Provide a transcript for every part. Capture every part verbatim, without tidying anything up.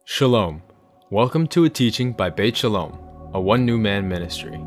Shalom. Welcome to a teaching by Beit Shalom, a One New Man ministry.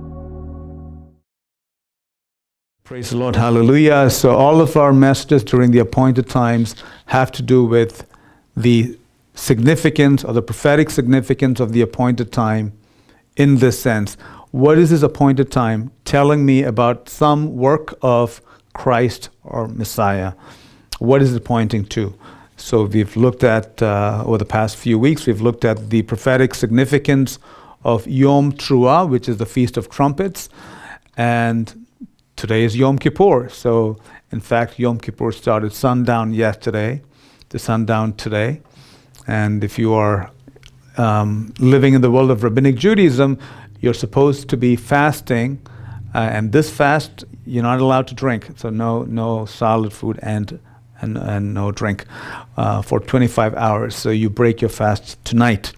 Praise the Lord. Hallelujah. So all of our messages during the appointed times have to do with the significance or the prophetic significance of the appointed time in this sense. What is this appointed time telling me about some work of Christ or Messiah? What is it pointing to? So we've looked at, uh, over the past few weeks, we've looked at the prophetic significance of Yom Teruah, which is the Feast of Trumpets, and today is Yom Kippur. So in fact, Yom Kippur started sundown yesterday to sundown today. And if you are um, living in the world of Rabbinic Judaism, you're supposed to be fasting, uh, and this fast, you're not allowed to drink. So no, no solid food and And, and no drink uh, for twenty-five hours. So you break your fast tonight.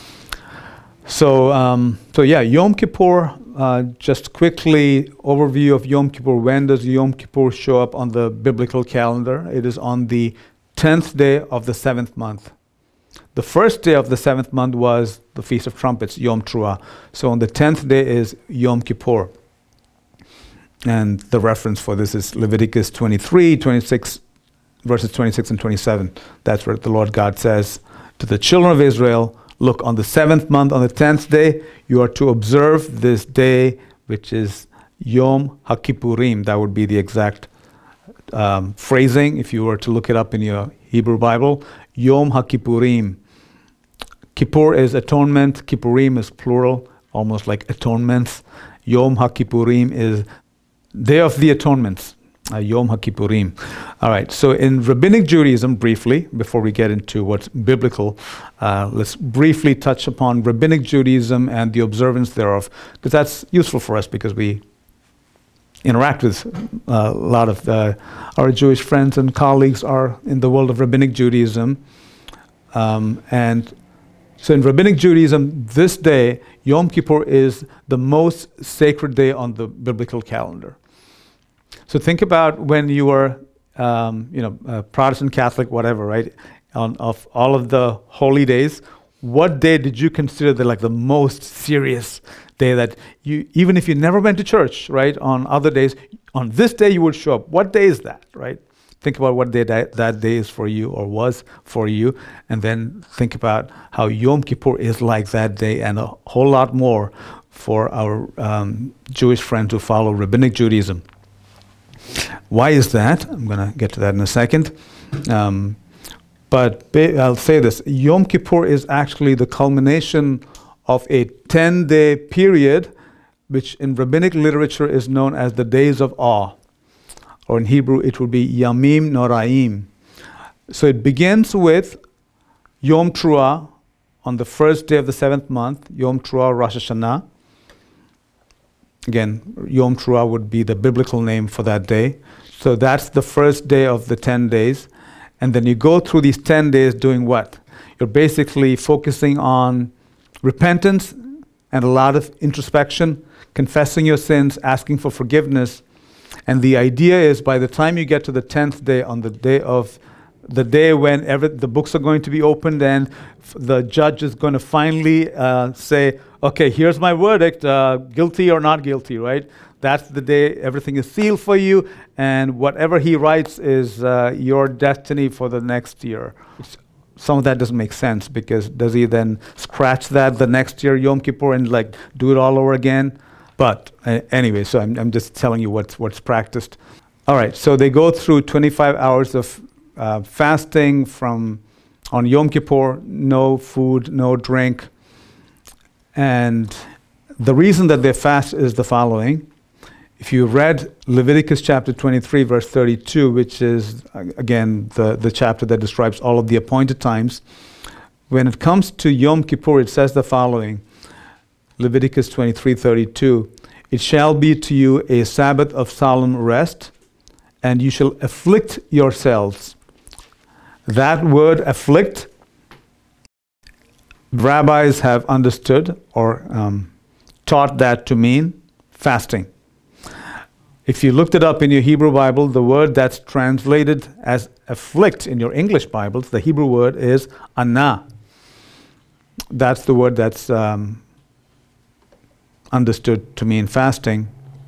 So, um, so yeah, Yom Kippur, uh, just quickly overview of Yom Kippur. When does Yom Kippur show up on the biblical calendar? It is on the tenth day of the seventh month. The first day of the seventh month was the Feast of Trumpets, Yom Teruah. So on the tenth day is Yom Kippur. And the reference for this is Leviticus twenty-three, twenty-six, verses twenty-six and twenty-seven. That's where the Lord God says to the children of Israel, look, on the seventh month, on the tenth day, you are to observe this day, which is Yom HaKippurim. That would be the exact um, phrasing if you were to look it up in your Hebrew Bible. Yom HaKippurim. Kippur is atonement. Kippurim is plural, almost like atonements. Yom HaKippurim is Day of the Atonements. Uh, Yom HaKippurim. All right, so in Rabbinic Judaism, briefly, before we get into what's biblical, uh, let's briefly touch upon Rabbinic Judaism and the observance thereof, because that's useful for us because we interact with uh, a lot of uh, our Jewish friends and colleagues are in the world of Rabbinic Judaism. Um, and so in Rabbinic Judaism, this day, Yom Kippur, is the most sacred day on the biblical calendar. So think about when you were, um, you know, uh, Protestant, Catholic, whatever, right? On of all of the holy days, what day did you consider the like the most serious day that you, even if you never went to church, right? On other days, on this day you would show up. What day is that, right? Think about what day that, that day is for you or was for you, and then think about how Yom Kippur is like that day, and a whole lot more for our um, Jewish friends who follow Rabbinic Judaism. Why is that? I'm going to get to that in a second. Um, but ba- I'll say this. Yom Kippur is actually the culmination of a ten-day period, which in rabbinic literature is known as the Days of Awe. Or in Hebrew, it would be Yamim Noraim. So it begins with Yom Teruah on the first day of the seventh month, Yom Teruah Rosh Hashanah. Again, Yom Teruah would be the biblical name for that day. So that's the first day of the ten days. And then you go through these ten days doing what? You're basically focusing on repentance and a lot of introspection, confessing your sins, asking for forgiveness. And the idea is by the time you get to the tenth day, on the day of the day when every, the books are going to be opened and f- the judge is going to finally uh, say, okay, here's my verdict, uh, guilty or not guilty, right? That's the day everything is sealed for you, and whatever he writes is uh, your destiny for the next year. Some of that doesn't make sense, because does he then scratch that the next year, Yom Kippur, and like do it all over again? But uh, anyway, so I'm, I'm just telling you what's, what's practiced. All right, so they go through twenty-five hours of uh, fasting from on Yom Kippur, no food, no drink. And the reason that they fast is the following. If you read Leviticus chapter twenty-three, verse thirty-two, which is, uh, again, the, the chapter that describes all of the appointed times, when it comes to Yom Kippur, it says the following. Leviticus twenty-three, thirty-two, it shall be to you a Sabbath of solemn rest, and you shall afflict yourselves. That word afflict, rabbis have understood or um, taught that to mean fasting. If you looked it up in your Hebrew Bible, the word that's translated as afflict in your English Bibles, the Hebrew word is anah. that's the word that's um, understood to mean fasting.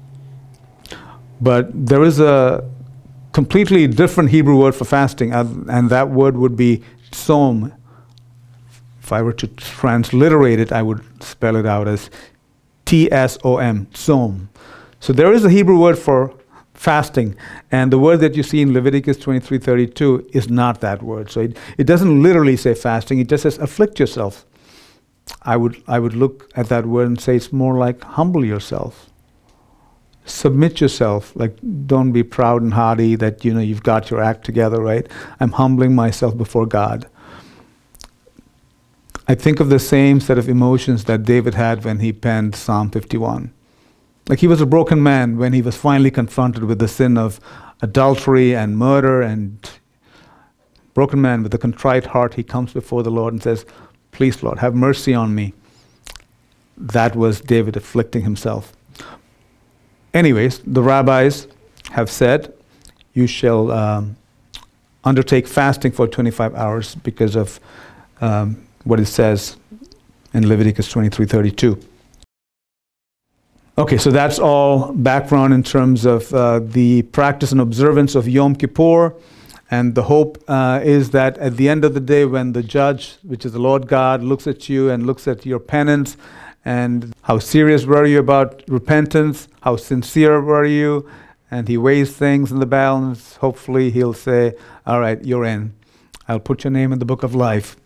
But there is a completely different Hebrew word for fasting, uh, and that word would be tsom. If I were to transliterate it, I would spell it out as T S O M, tsom. So there is a Hebrew word for fasting, and the word that you see in Leviticus twenty-three thirty-two is not that word. So it, it doesn't literally say fasting, it just says afflict yourself. I would, I would look at that word and say it's more like humble yourself. Submit yourself, like don't be proud and haughty that you know you've got your act together, right? I'm humbling myself before God. I think of the same set of emotions that David had when he penned Psalm fifty-one. Like he was a broken man when he was finally confronted with the sin of adultery and murder, and broken man with a contrite heart, he comes before the Lord and says, please Lord, have mercy on me. That was David afflicting himself. Anyways, the rabbis have said, you shall um, undertake fasting for twenty-five hours because of um, what it says in Leviticus twenty-three thirty-two. Okay, so that's all background in terms of uh, the practice and observance of Yom Kippur. And the hope uh, is that at the end of the day, when the judge, which is the Lord God, looks at you and looks at your penance, and how serious were you about repentance, how sincere were you, and he weighs things in the balance, hopefully he'll say, all right, you're in. I'll put your name in the book of life.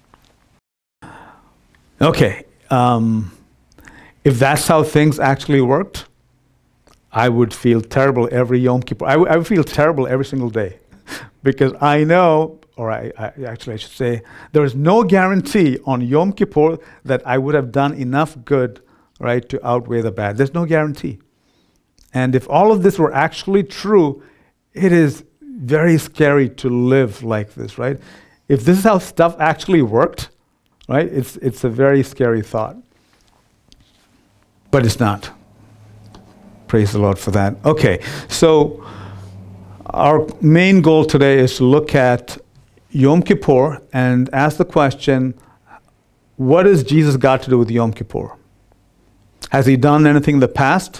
Okay, um, if that's how things actually worked, I would feel terrible every Yom Kippur. I, w- I would feel terrible every single day. Because I know, or I, I actually I should say, there is no guarantee on Yom Kippur that I would have done enough good, right, to outweigh the bad. There's no guarantee. And if all of this were actually true, it is very scary to live like this, right? If this is how stuff actually worked, right, it's it's a very scary thought. But it's not. Praise the Lord for that. Okay, so our main goal today is to look at Yom Kippur and ask the question, what has Jesus got to do with Yom Kippur? Has he done anything in the past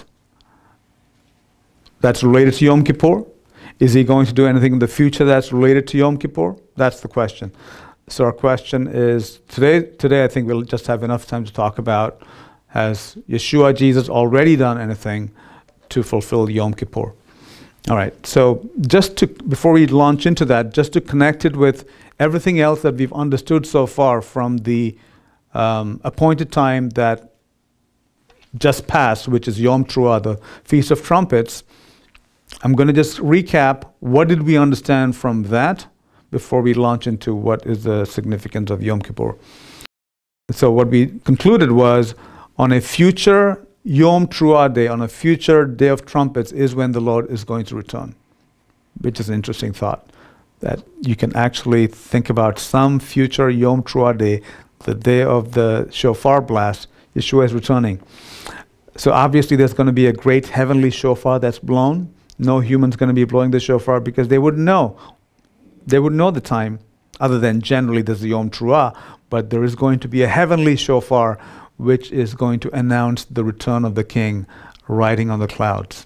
that's related to Yom Kippur? Is he going to do anything in the future that's related to Yom Kippur? That's the question. So our question is, today, today I think we'll just have enough time to talk about, has Yeshua, Jesus, already done anything to fulfill Yom Kippur? All right, so just to, before we launch into that, just to connect it with everything else that we've understood so far from the um, appointed time that just passed, which is Yom Teruah, the Feast of Trumpets, I'm going to just recap what did we understand from that before we launch into what is the significance of Yom Kippur. So what we concluded was, on a future Yom Teruah day, on a future Day of Trumpets, is when the Lord is going to return, which is an interesting thought, that you can actually think about some future Yom Teruah day, the day of the shofar blast, Yeshua is returning. So obviously there's going to be a great heavenly shofar that's blown. No human's going to be blowing the shofar because they wouldn't know. They wouldn't know the time, other than generally there's the Yom Teruah, but there is going to be a heavenly shofar which is going to announce the return of the King riding on the clouds.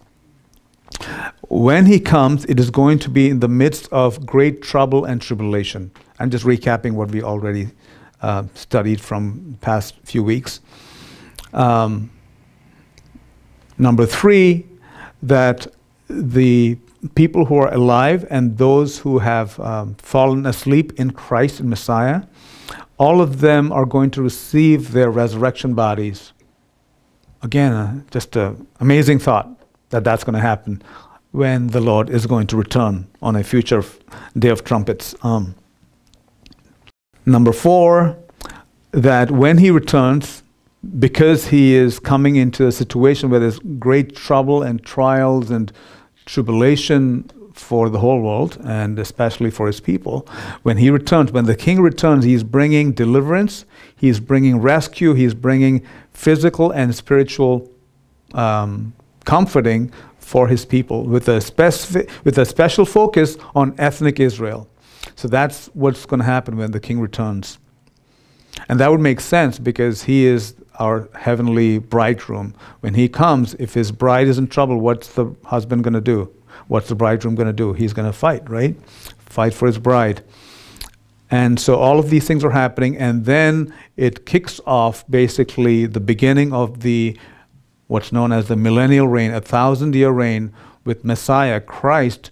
When he comes, it is going to be in the midst of great trouble and tribulation. I'm just recapping what we already uh, studied from past few weeks. Um, number three, that the people who are alive and those who have um, fallen asleep in Christ and Messiah, all of them are going to receive their resurrection bodies. Again, uh, just an amazing thought that that's going to happen when the Lord is going to return on a future f- Day of Trumpets. Um, number four, that when he returns, because he is coming into a situation where there's great trouble and trials and tribulation for the whole world, and especially for his people, when he returns, when the King returns, he's bringing deliverance, he's bringing rescue, he's bringing physical and spiritual um, comforting for his people, with a specific, with a special focus on ethnic Israel. So that's what's going to happen when the King returns. And that would make sense because he is our heavenly bridegroom. When he comes, if his bride is in trouble, what's the husband going to do? What's the bridegroom going to do? He's going to fight, right? Fight for his bride. And so all of these things are happening, and then it kicks off basically the beginning of the what's known as the millennial reign, a thousand-year reign with Messiah, Christ,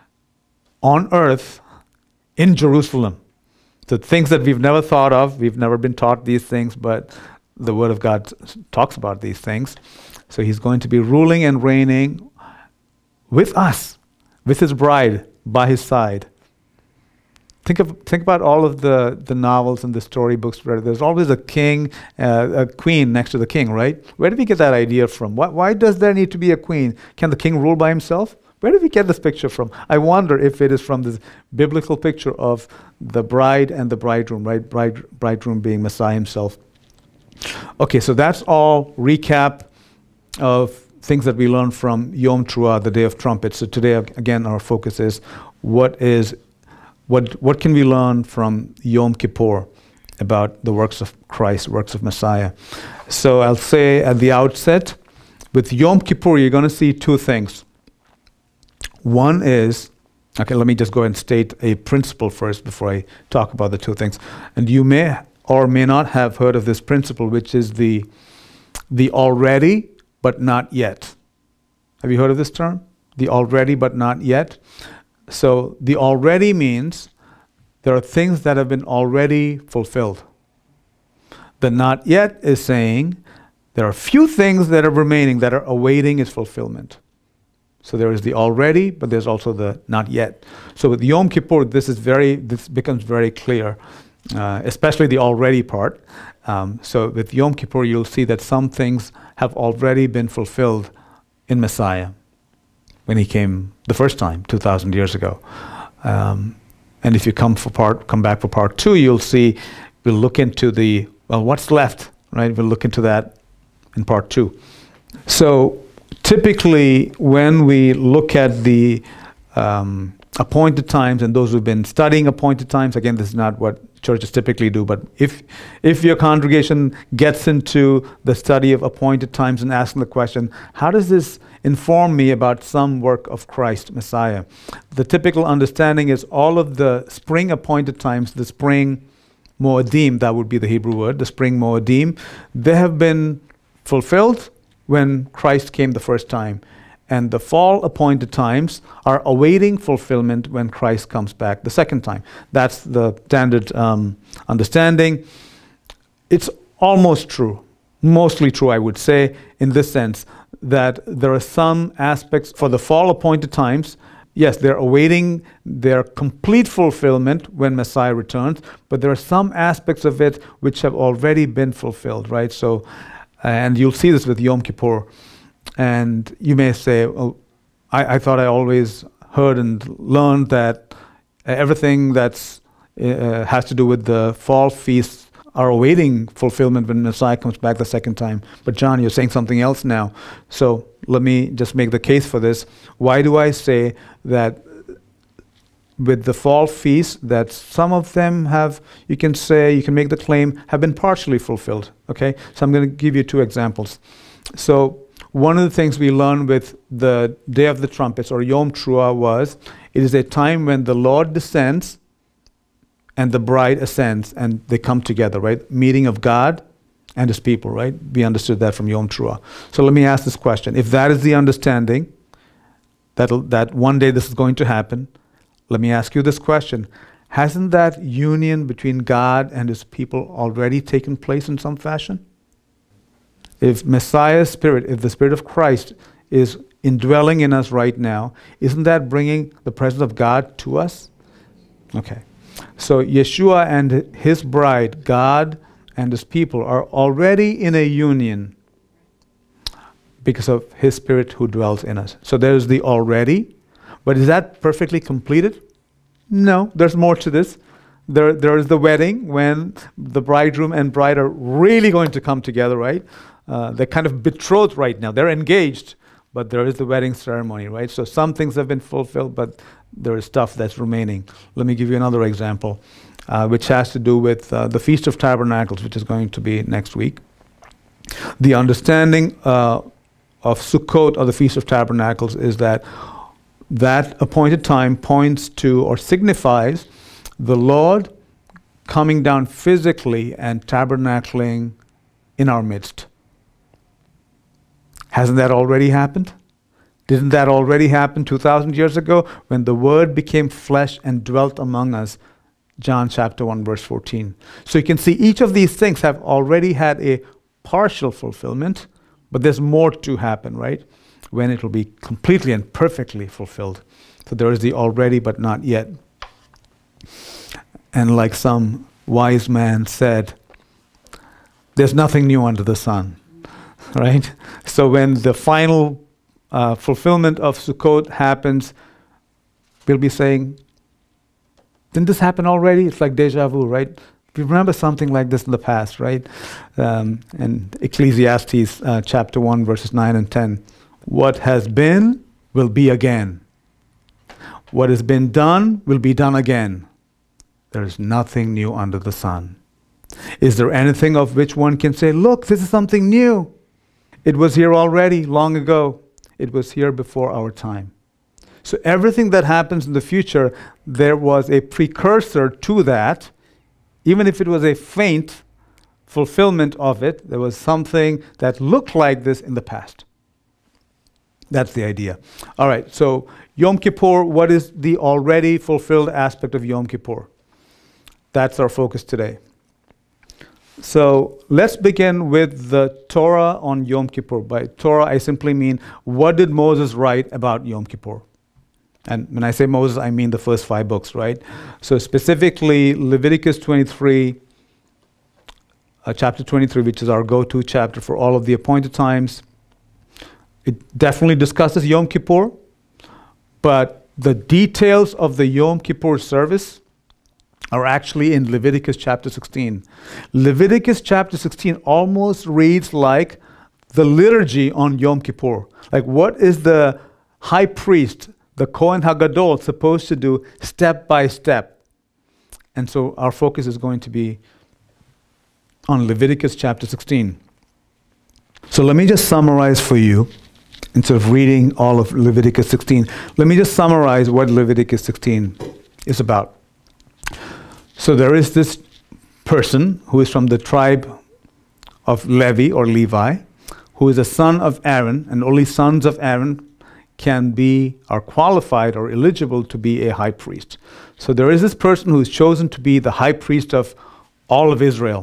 on earth in Jerusalem. The things that we've never thought of, we've never been taught these things, but the Word of God talks about these things. So he's going to be ruling and reigning with us, with his bride by his side. Think of think about all of the, the novels and the storybooks where there's always a king, uh, a queen next to the king, right? Where did we get that idea from? Why, why does there need to be a queen? Can the king rule by himself? Where did we get this picture from? I wonder if it is from this biblical picture of the bride and the bridegroom, right? Bride, bridegroom being Messiah himself. Okay, so that's all recap of things that we learned from Yom Teruah, the Day of Trumpets. So today, again, our focus is what is What, what can we learn from Yom Kippur about the works of Christ, works of Messiah? So I'll say at the outset, with Yom Kippur, you're going to see two things. One is, okay, let me just go ahead and state a principle first before I talk about the two things. And you may or may not have heard of this principle, which is the, the already but not yet. Have you heard of this term? The already but not yet? So the already means there are things that have been already fulfilled. The not yet is saying there are few things that are remaining that are awaiting its fulfillment. So there is the already, but there's also the not yet. So with Yom Kippur, this is very, this becomes very clear, uh, especially the already part. Um, so with Yom Kippur, you'll see that some things have already been fulfilled in Messiah when he came the first time, two thousand years ago. Um, and if you come for part, come back for part two, you'll see, we'll look into the, well, what's left, right? We'll look into that in part two. So typically, when we look at the um, appointed times, and those who've been studying appointed times, again, this is not what churches typically do, but if if your congregation gets into the study of appointed times and asking the question, how does this inform me about some work of Christ, Messiah? The typical understanding is all of the spring appointed times, the spring Moedim, that would be the Hebrew word, the spring Moedim, they have been fulfilled when Christ came the first time. And the fall appointed times are awaiting fulfillment when Christ comes back the second time. That's the standard um, understanding. It's almost true, mostly true, I would say, in this sense, that there are some aspects for the fall appointed times. Yes, they're awaiting their complete fulfillment when Messiah returns, but there are some aspects of it which have already been fulfilled, right? So, and you'll see this with Yom Kippur. And you may say, oh, I, I thought I always heard and learned that everything that's uh, has to do with the fall feasts are awaiting fulfillment when Messiah comes back the second time. But John, you're saying something else now. So let me just make the case for this. Why do I say that with the fall feasts, that some of them have, you can say, you can make the claim, have been partially fulfilled, okay? So I'm going to give you two examples. So one of the things we learned with the Day of the Trumpets, or Yom Teruah, was it is a time when the Lord descends and the bride ascends, and they come together, right? Meeting of God and his people, right? We understood that from Yom Teruah. So let me ask this question. If that is the understanding, that that one day this is going to happen, let me ask you this question. Hasn't that union between God and his people already taken place in some fashion? If Messiah's Spirit, if the Spirit of Christ is indwelling in us right now, isn't that bringing the presence of God to us? Okay. So Yeshua and his bride, God and his people, are already in a union because of his Spirit who dwells in us. So there's the already, but is that perfectly completed? No, there's more to this. There, there is the wedding when the bridegroom and bride are really going to come together, right? Uh, they're kind of betrothed right now. They're engaged, but there is the wedding ceremony, right? So some things have been fulfilled, but there is stuff that's remaining. Let me give you another example. uh, which has to do with uh, the Feast of Tabernacles, which is going to be next week. The understanding uh, of Sukkot, or the Feast of Tabernacles, is that that appointed time points to or signifies the Lord coming down physically and tabernacling in our midst. Hasn't that already happened? Didn't that already happen two thousand years ago when the Word became flesh and dwelt among us? John chapter one, verse fourteen. So you can see each of these things have already had a partial fulfillment, but there's more to happen, right? When it will be completely and perfectly fulfilled. So there is the already but not yet. And like some wise man said, there's nothing new under the sun, right? So when the final uh, fulfillment of Sukkot happens, we'll be saying, didn't this happen already? It's like deja vu, right? We remember something like this in the past, right? Um, and Ecclesiastes uh, chapter one, verses nine and ten. What has been will be again. What has been done will be done again. There is nothing new under the sun. Is there anything of which one can say, look, this is something new? It was here already, long ago. It was here before our time. So everything that happens in the future, there was a precursor to that. Even if it was a faint fulfillment of it, there was something that looked like this in the past. That's the idea. All right, so Yom Kippur, what is the already fulfilled aspect of Yom Kippur? That's our focus today. So let's begin with the Torah on Yom Kippur. By Torah, I simply mean, what did Moses write about Yom Kippur? And when I say Moses, I mean the first five books, right? So specifically, Leviticus twenty-three, uh, chapter twenty-three, which is our go-to chapter for all of the appointed times. It definitely discusses Yom Kippur, but the details of the Yom Kippur service are actually in Leviticus chapter sixteen. Leviticus chapter sixteen almost reads like the liturgy on Yom Kippur. Like, what is the high priest, the Kohen HaGadol, supposed to do step by step? And so our focus is going to be on Leviticus chapter sixteen. So let me just summarize for you, instead of reading all of Leviticus sixteen, let me just summarize what Leviticus sixteen is about. So there is this person who is from the tribe of Levi or Levi, who is a son of Aaron, and only sons of Aaron can be, are qualified or eligible to be a high priest. So there is this person who is chosen to be the high priest of all of Israel.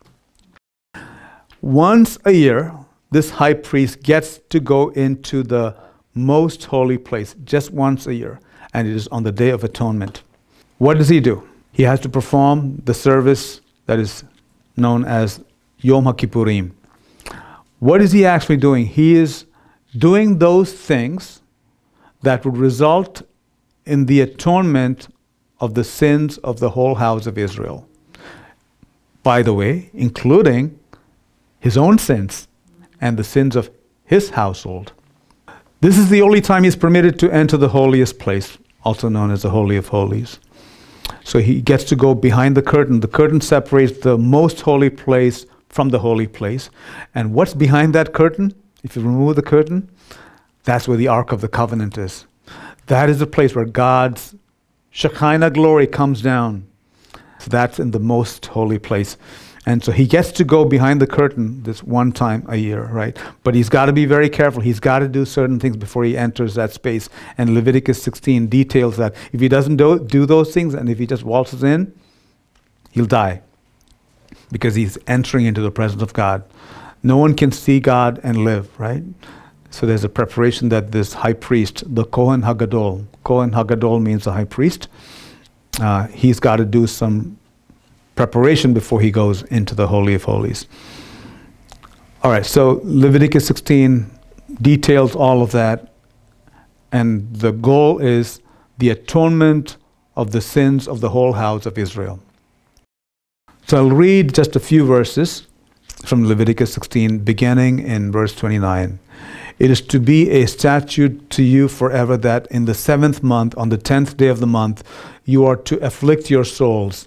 Once a year, this high priest gets to go into the most holy place, just once a year, and it is on the Day of Atonement. What does he do? He has to perform the service that is known as Yom HaKippurim. What is he actually doing? He is doing those things that would result in the atonement of the sins of the whole house of Israel. By the way, including his own sins and the sins of his household. This is the only time he's permitted to enter the holiest place, also known as the Holy of Holies. So he gets to go behind the curtain. The curtain separates the most holy place from the holy place. And what's behind that curtain? If you remove the curtain, that's where the Ark of the Covenant is. That is the place where God's Shekinah glory comes down. So that's in the most holy place. And so he gets to go behind the curtain this one time a year, right? But he's got to be very careful. He's got to do certain things before he enters that space. And Leviticus sixteen details that. If he doesn't do, do those things, and if he just waltzes in, he'll die. Because he's entering into the presence of God. No one can see God and live, right? So there's a preparation that this high priest, the Kohen HaGadol, Kohen HaGadol means the high priest, uh, he's got to do some preparation before he goes into the Holy of Holies. All right, so Leviticus sixteen details all of that, and the goal is the atonement of the sins of the whole house of Israel. So I'll read just a few verses from Leviticus sixteen, beginning in verse twenty-nine. It is to be a statute to you forever that in the seventh month, on the tenth day of the month, you are to afflict your souls,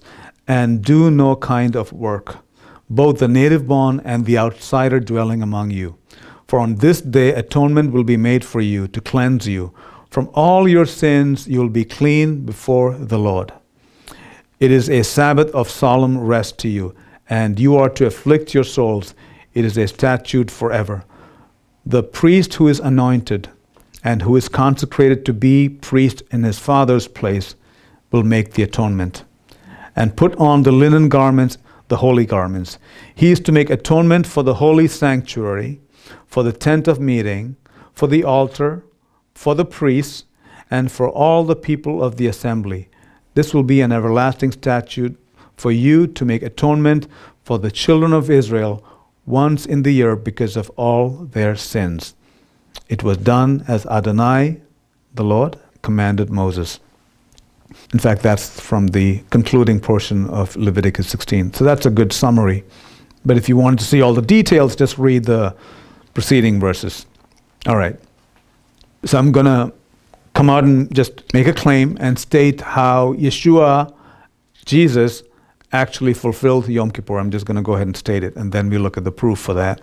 and do no kind of work, both the native born and the outsider dwelling among you. For on this day atonement will be made for you to cleanse you. From all your sins you will be clean before the Lord. It is a Sabbath of solemn rest to you, and you are to afflict your souls. It is a statute forever. The priest who is anointed and who is consecrated to be priest in his father's place will make the atonement, and put on the linen garments, the holy garments. He is to make atonement for the holy sanctuary, for the tent of meeting, for the altar, for the priests, and for all the people of the assembly. This will be an everlasting statute for you to make atonement for the children of Israel once in the year because of all their sins. It was done as Adonai, the Lord, commanded Moses. In fact, that's from the concluding portion of Leviticus sixteen. So that's a good summary. But if you wanted to see all the details, just read the preceding verses. All right. So I'm going to come out and just make a claim and state how Yeshua, Jesus, actually fulfilled Yom Kippur. I'm just going to go ahead and state it, and then we look at the proof for that.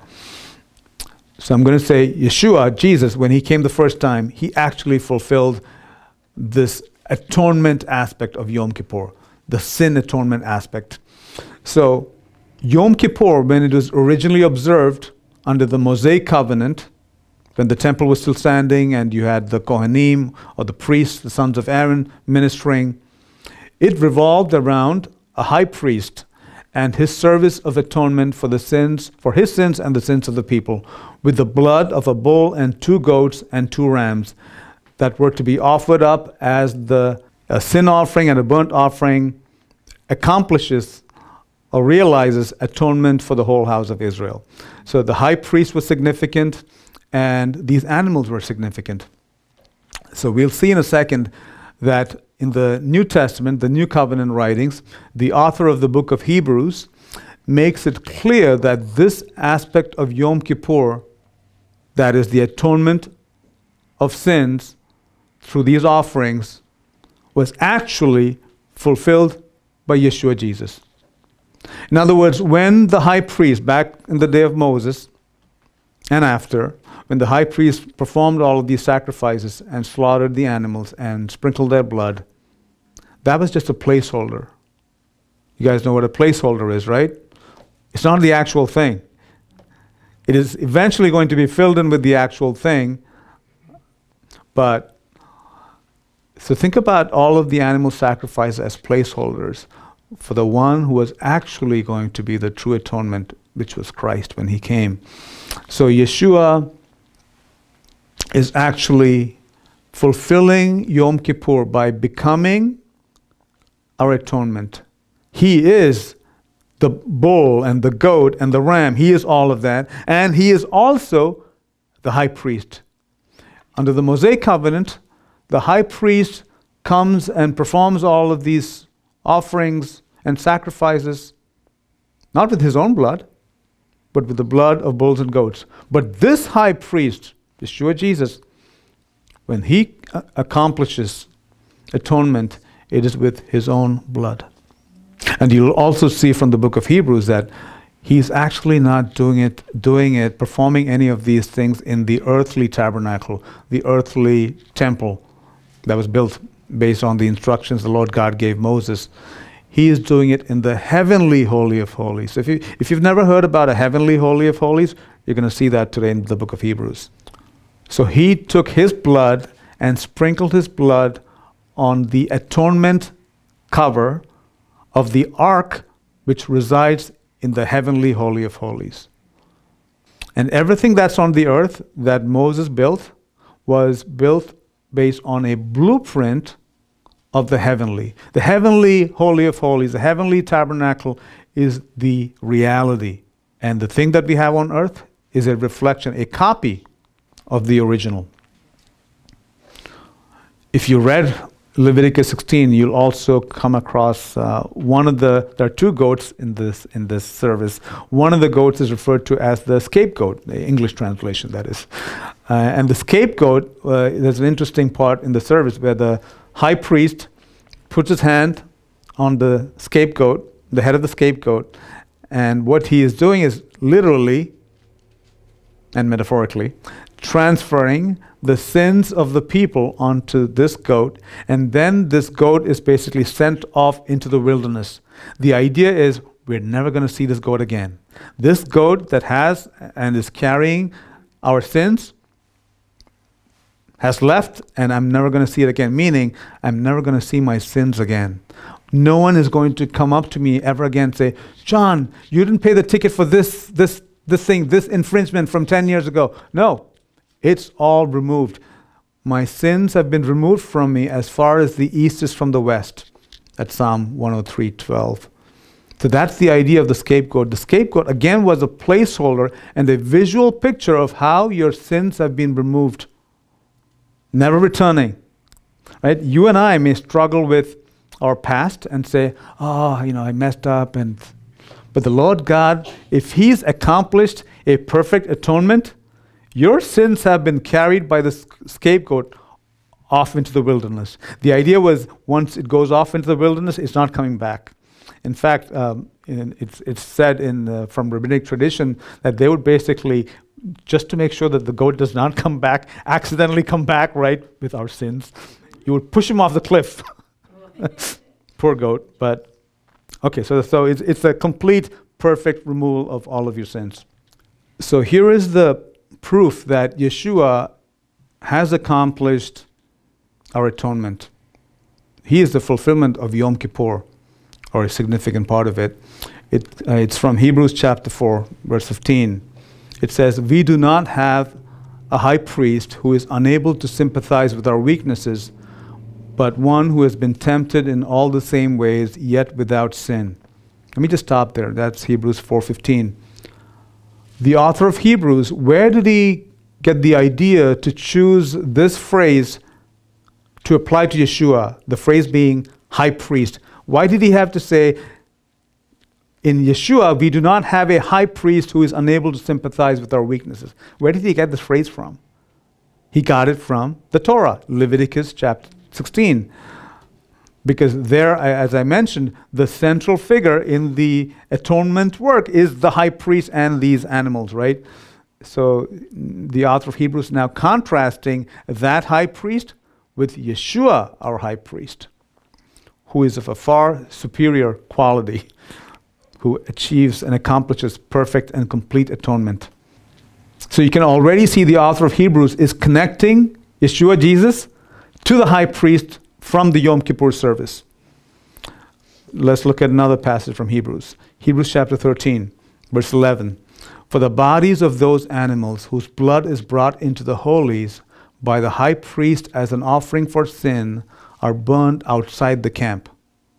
So I'm going to say Yeshua, Jesus, when he came the first time, he actually fulfilled this atonement aspect of Yom Kippur, the sin atonement aspect. So Yom Kippur, when it was originally observed under the Mosaic covenant, when the temple was still standing and you had the Kohanim, or the priests, the sons of Aaron, ministering, it revolved around a high priest and his service of atonement for the sins, for his sins and the sins of the people, with the blood of a bull and two goats and two rams that were to be offered up as the a sin offering and a burnt offering, accomplishes or realizes atonement for the whole house of Israel. So the high priest was significant, and these animals were significant. So we'll see in a second that in the New Testament, the New Covenant writings, the author of the book of Hebrews makes it clear that this aspect of Yom Kippur, that is the atonement of sins through these offerings, was actually fulfilled by Yeshua Jesus. In other words, when the high priest, back in the day of Moses and after, when the high priest performed all of these sacrifices and slaughtered the animals and sprinkled their blood, that was just a placeholder. You guys know what a placeholder is, right? It's not the actual thing. It is eventually going to be filled in with the actual thing, but so think about all of the animal sacrifices as placeholders for the one who was actually going to be the true atonement, which was Christ when he came. So Yeshua is actually fulfilling Yom Kippur by becoming our atonement. He is the bull and the goat and the ram. He is all of that. And he is also the high priest. Under the Mosaic covenant, the high priest comes and performs all of these offerings and sacrifices, not with his own blood, but with the blood of bulls and goats. But this high priest, Yeshua Jesus, when he uh, accomplishes atonement, it is with his own blood. And you'll also see from the book of Hebrews that he's actually not doing it, doing it, performing any of these things in the earthly tabernacle, the earthly temple that was built based on the instructions the Lord God gave Moses. He is doing it in the heavenly Holy of Holies. So if, you, if you've never heard about a heavenly Holy of Holies, you're going to see that today in the book of Hebrews. So he took his blood and sprinkled his blood on the atonement cover of the ark which resides in the heavenly Holy of Holies. And everything that's on the earth that Moses built was built based on a blueprint of the heavenly. The heavenly Holy of Holies, the heavenly tabernacle is the reality. And the thing that we have on earth is a reflection, a copy of the original. If you read Leviticus sixteen, you'll also come across uh, one of the, there are two goats in this, in this service. One of the goats is referred to as the scapegoat, the English translation that is. Uh, and the scapegoat, uh, there's an interesting part in the service where the high priest puts his hand on the scapegoat the head of the scapegoat. And what he is doing is literally and metaphorically transferring the sins of the people onto this goat, and then this goat is basically sent off into the wilderness. The idea is we're never going to see this goat again. This goat that has and is carrying our sins has left, and I'm never going to see it again, meaning I'm never going to see my sins again. No one is going to come up to me ever again and say, John, you didn't pay the ticket for this, this, this thing, this infringement from ten years ago. No, it's all removed. My sins have been removed from me as far as the east is from the west. That's Psalm one oh three, twelve. So that's the idea of the scapegoat. The scapegoat, again, was a placeholder and a visual picture of how your sins have been removed, never returning. Right? You and I may struggle with our past and say, oh, you know, I messed up. And but the Lord God, if He's accomplished a perfect atonement, your sins have been carried by the scapegoat off into the wilderness. The idea was once it goes off into the wilderness, it's not coming back. In fact, um, in, it's, it's said in uh, from rabbinic tradition that they would basically, just to make sure that the goat does not come back, accidentally come back, right, with our sins, you would push him off the cliff. Poor goat. But okay, so so it's it's a complete, perfect removal of all of your sins. So here is the proof that Yeshua has accomplished our atonement. He is the fulfillment of Yom Kippur, or a significant part of it. It uh, it's from Hebrews chapter four, verse fifteen. It says, "We do not have a high priest who is unable to sympathize with our weaknesses, but one who has been tempted in all the same ways, yet without sin." Let me just stop there. That's Hebrews four fifteen. The author of Hebrews, where did he get the idea to choose this phrase to apply to Yeshua, the phrase being high priest? Why did he have to say, in Yeshua, we do not have a high priest who is unable to sympathize with our weaknesses? Where did he get this phrase from? He got it from the Torah, Leviticus chapter sixteen. Because there, as I mentioned, the central figure in the atonement work is the high priest and these animals, right? So the author of Hebrews now contrasting that high priest with Yeshua, our high priest, who is of a far superior quality, who achieves and accomplishes perfect and complete atonement. So you can already see the author of Hebrews is connecting Yeshua, Jesus, to the high priest from the Yom Kippur service. Let's look at another passage from Hebrews. Hebrews chapter thirteen, verse eleven. "For the bodies of those animals whose blood is brought into the holies by the high priest as an offering for sin are burned outside the camp."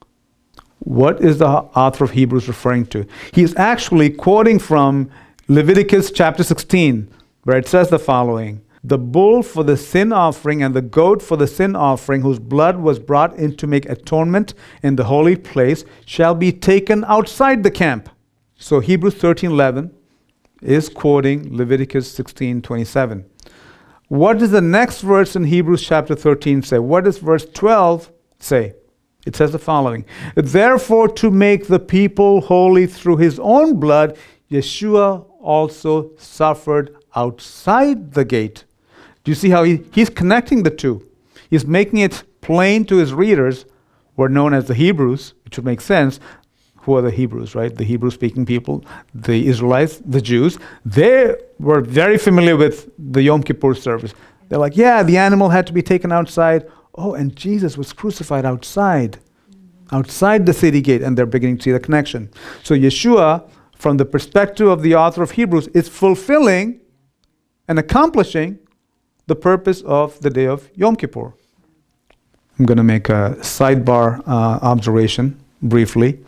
What is the author of Hebrews referring to? He is actually quoting from Leviticus chapter sixteen, where it says the following: "The bull for the sin offering and the goat for the sin offering, whose blood was brought in to make atonement in the holy place, shall be taken outside the camp." So Hebrews thirteen eleven is quoting Leviticus sixteen twenty-seven. What does the next verse in Hebrews chapter thirteen say? What does verse twelve say? It says the following: "Therefore, to make the people holy through his own blood, Yeshua also suffered outside the gate." Do you see how he, he's connecting the two? He's making it plain to his readers, who are known as the Hebrews, which would make sense. Who are the Hebrews, right? The Hebrew-speaking people, the Israelites, the Jews. They were very familiar with the Yom Kippur service. They're like, yeah, the animal had to be taken outside. Oh, and Jesus was crucified outside, outside the city gate, and they're beginning to see the connection. So Yeshua, from the perspective of the author of Hebrews, is fulfilling and accomplishing the purpose of the day of Yom Kippur. I'm going to make a sidebar uh, observation briefly.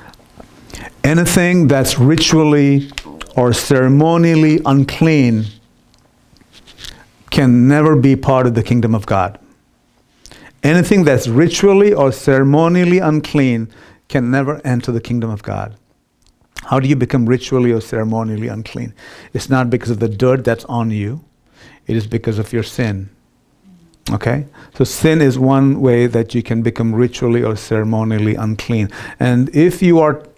Anything that's ritually or ceremonially unclean can never be part of the kingdom of God. Anything that's ritually or ceremonially unclean can never enter the kingdom of God. How do you become ritually or ceremonially unclean? It's not because of the dirt that's on you. It is because of your sin. Okay? So sin is one way that you can become ritually or ceremonially unclean. And if you are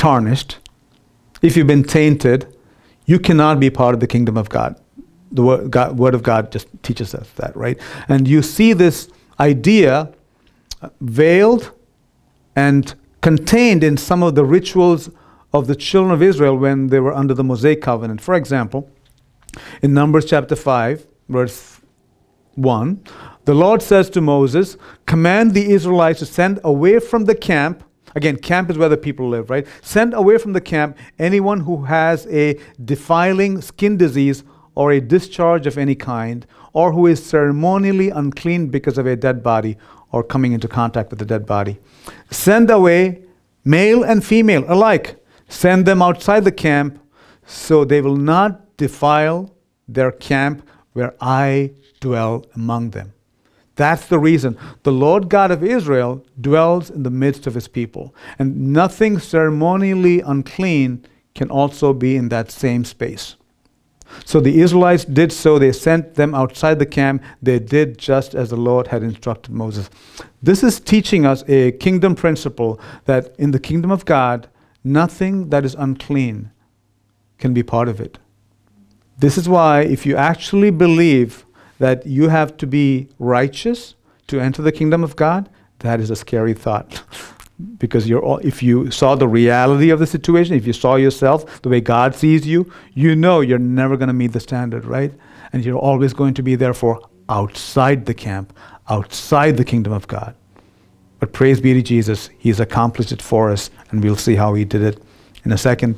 tarnished, if you've been tainted, you cannot be part of the kingdom of God. The word, God, word of God just teaches us that, right? And you see this idea veiled and contained in some of the rituals of the children of Israel when they were under the Mosaic covenant. For example, in Numbers chapter five, verse one, the Lord says to Moses, command the Israelites to send away from the camp. Again, camp is where the people live, right? Send away from the camp anyone who has a defiling skin disease or a discharge of any kind, or who is ceremonially unclean because of a dead body or coming into contact with a dead body. Send away male and female alike. Send them outside the camp so they will not defile their camp where I dwell among them. That's the reason. The Lord God of Israel dwells in the midst of his people. And nothing ceremonially unclean can also be in that same space. So the Israelites did so. They sent them outside the camp. They did just as the Lord had instructed Moses. This is teaching us a kingdom principle that in the kingdom of God, nothing that is unclean can be part of it. This is why if you actually believe that you have to be righteous to enter the kingdom of God, that is a scary thought. Because you're all, if you saw the reality of the situation, if you saw yourself the way God sees you, you know you're never going to meet the standard, right? And you're always going to be therefore outside the camp, outside the kingdom of God. But praise be to Jesus, he's accomplished it for us, and we'll see how he did it in a second.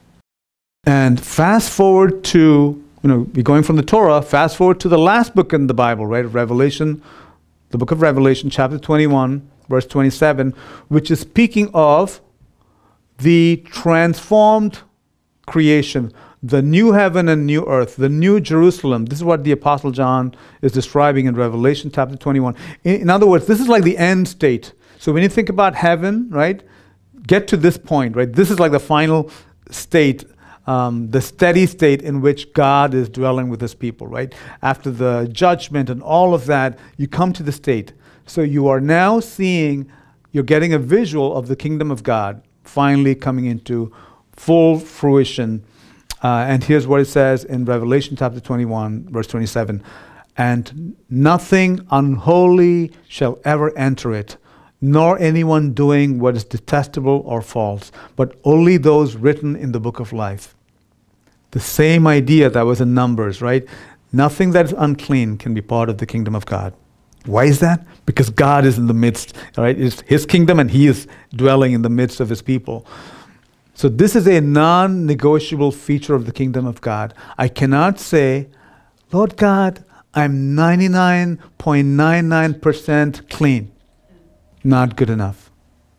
And fast forward to, you know, we're going from the Torah, fast forward to the last book in the Bible, right? Revelation, the book of Revelation, chapter twenty-one, verse twenty-seven, which is speaking of the transformed creation, the new heaven and new earth, the new Jerusalem. This is what the Apostle John is describing in Revelation chapter twenty-one. In, in other words, this is like the end state. So when you think about heaven, right, get to this point, right? This is like the final state, um, the steady state in which God is dwelling with his people, right? After the judgment and all of that, you come to the state. So you are now seeing, you're getting a visual of the kingdom of God finally coming into full fruition. Uh, and here's what it says in Revelation chapter twenty-one, verse twenty-seven. And nothing unholy shall ever enter it, nor anyone doing what is detestable or false, but only those written in the book of life. The same idea that was in Numbers, right? Nothing that is unclean can be part of the kingdom of God. Why is that? Because God is in the midst, right? It's his kingdom and he is dwelling in the midst of his people. So this is a non-negotiable feature of the kingdom of God. I cannot say, Lord God, I'm ninety-nine point nine nine percent clean. Not good enough.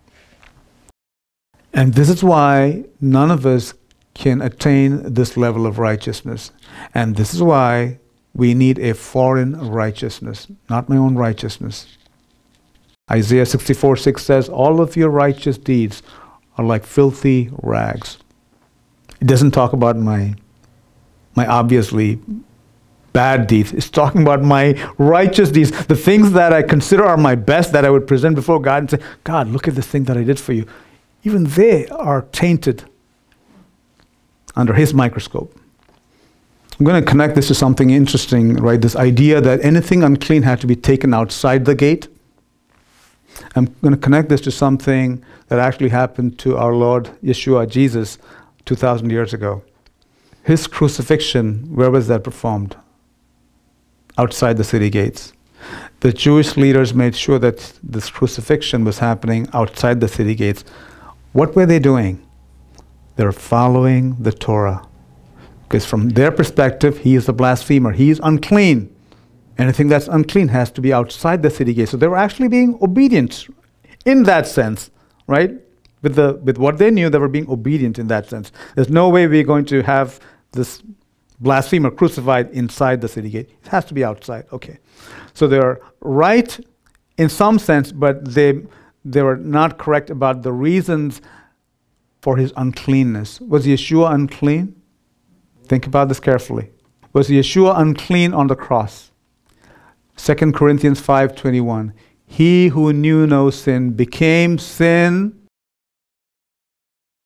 And this is why none of us can attain this level of righteousness. And this is why we need a foreign righteousness, not my own righteousness. Isaiah sixty-four six says, all of your righteous deeds are like filthy rags. It doesn't talk about my, my obviously bad deeds. It's talking about my righteous deeds, the things that I consider are my best, that I would present before God and say, God, look at this thing that I did for you. Even they are tainted under his microscope. I'm going to connect this to something interesting, right? This idea that anything unclean had to be taken outside the gate. I'm going to connect this to something that actually happened to our Lord Yeshua, Jesus, two thousand years ago. His crucifixion, where was that performed? Outside the city gates. The Jewish leaders made sure that this crucifixion was happening outside the city gates. What were they doing? They're following the Torah. Because from their perspective, he is a blasphemer. He is unclean. Anything that's unclean has to be outside the city gate. So they were actually being obedient in that sense, right? With the with what they knew, they were being obedient in that sense. There's no way we're going to have this blasphemer crucified inside the city gate. It has to be outside. Okay. So they're right in some sense, but they they were not correct about the reasons for his uncleanness. Was Yeshua unclean? Think about this carefully. Was Yeshua unclean on the cross? Second Corinthians five twenty-one. He who knew no sin became sin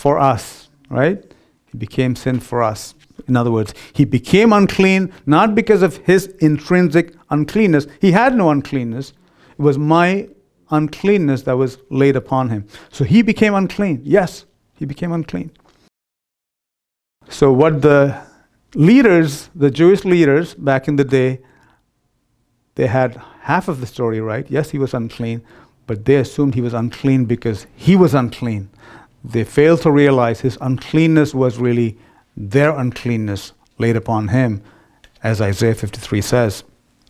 for us, right? He became sin for us. In other words, he became unclean not because of his intrinsic uncleanness. He had no uncleanness. It was my uncleanness that was laid upon him. So he became unclean. Yes, he became unclean. So what the leaders, the Jewish leaders back in the day, they had half of the story right. Yes, he was unclean, but they assumed he was unclean because he was unclean. They failed to realize his uncleanness was really their uncleanness laid upon him, as Isaiah fifty-three says.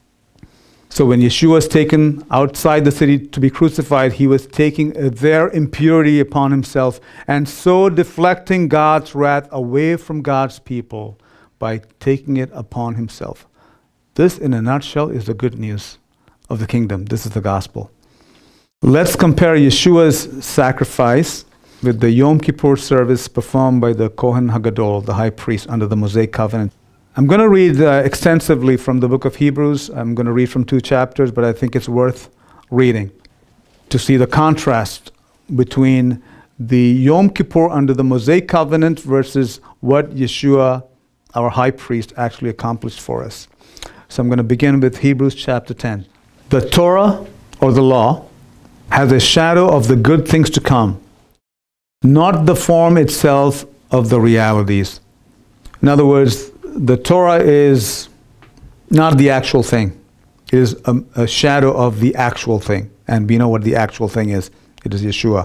So when Yeshua was taken outside the city to be crucified, he was taking their impurity upon himself and so deflecting God's wrath away from God's people by taking it upon himself. This, in a nutshell, is the good news of the kingdom. This is the gospel. Let's compare Yeshua's sacrifice with the Yom Kippur service performed by the Kohen Hagadol, the high priest under the Mosaic covenant. I'm going to read uh, extensively from the book of Hebrews. I'm going to read from two chapters, but I think it's worth reading to see the contrast between the Yom Kippur under the Mosaic covenant versus what Yeshua, our high priest, actually accomplished for us. So I'm going to begin with Hebrews chapter ten. The Torah, or the law, has a shadow of the good things to come, not the form itself of the realities. In other words, the Torah is not the actual thing. It is a, a shadow of the actual thing. And we know what the actual thing is. It is Yeshua.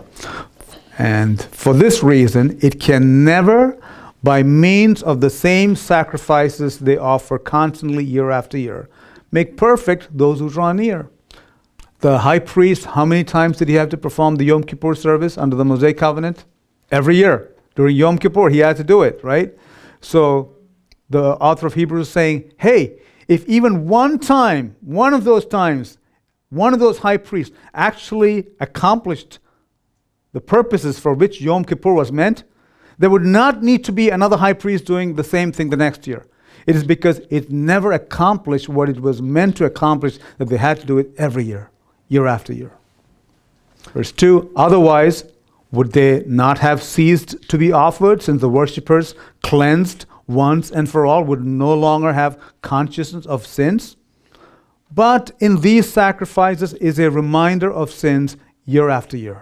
And for this reason, it can never, by means of the same sacrifices they offer constantly year after year, make perfect those who draw near. The high priest, how many times did he have to perform the Yom Kippur service under the Mosaic covenant? Every year. During Yom Kippur, he had to do it, right? So the author of Hebrews is saying, hey, if even one time, one of those times, one of those high priests actually accomplished the purposes for which Yom Kippur was meant, there would not need to be another high priest doing the same thing the next year. It is because it never accomplished what it was meant to accomplish that they had to do it every year, year after year. Verse two, otherwise, would they not have ceased to be offered, since the worshippers, cleansed once and for all, would no longer have consciousness of sins? But in these sacrifices is a reminder of sins year after year.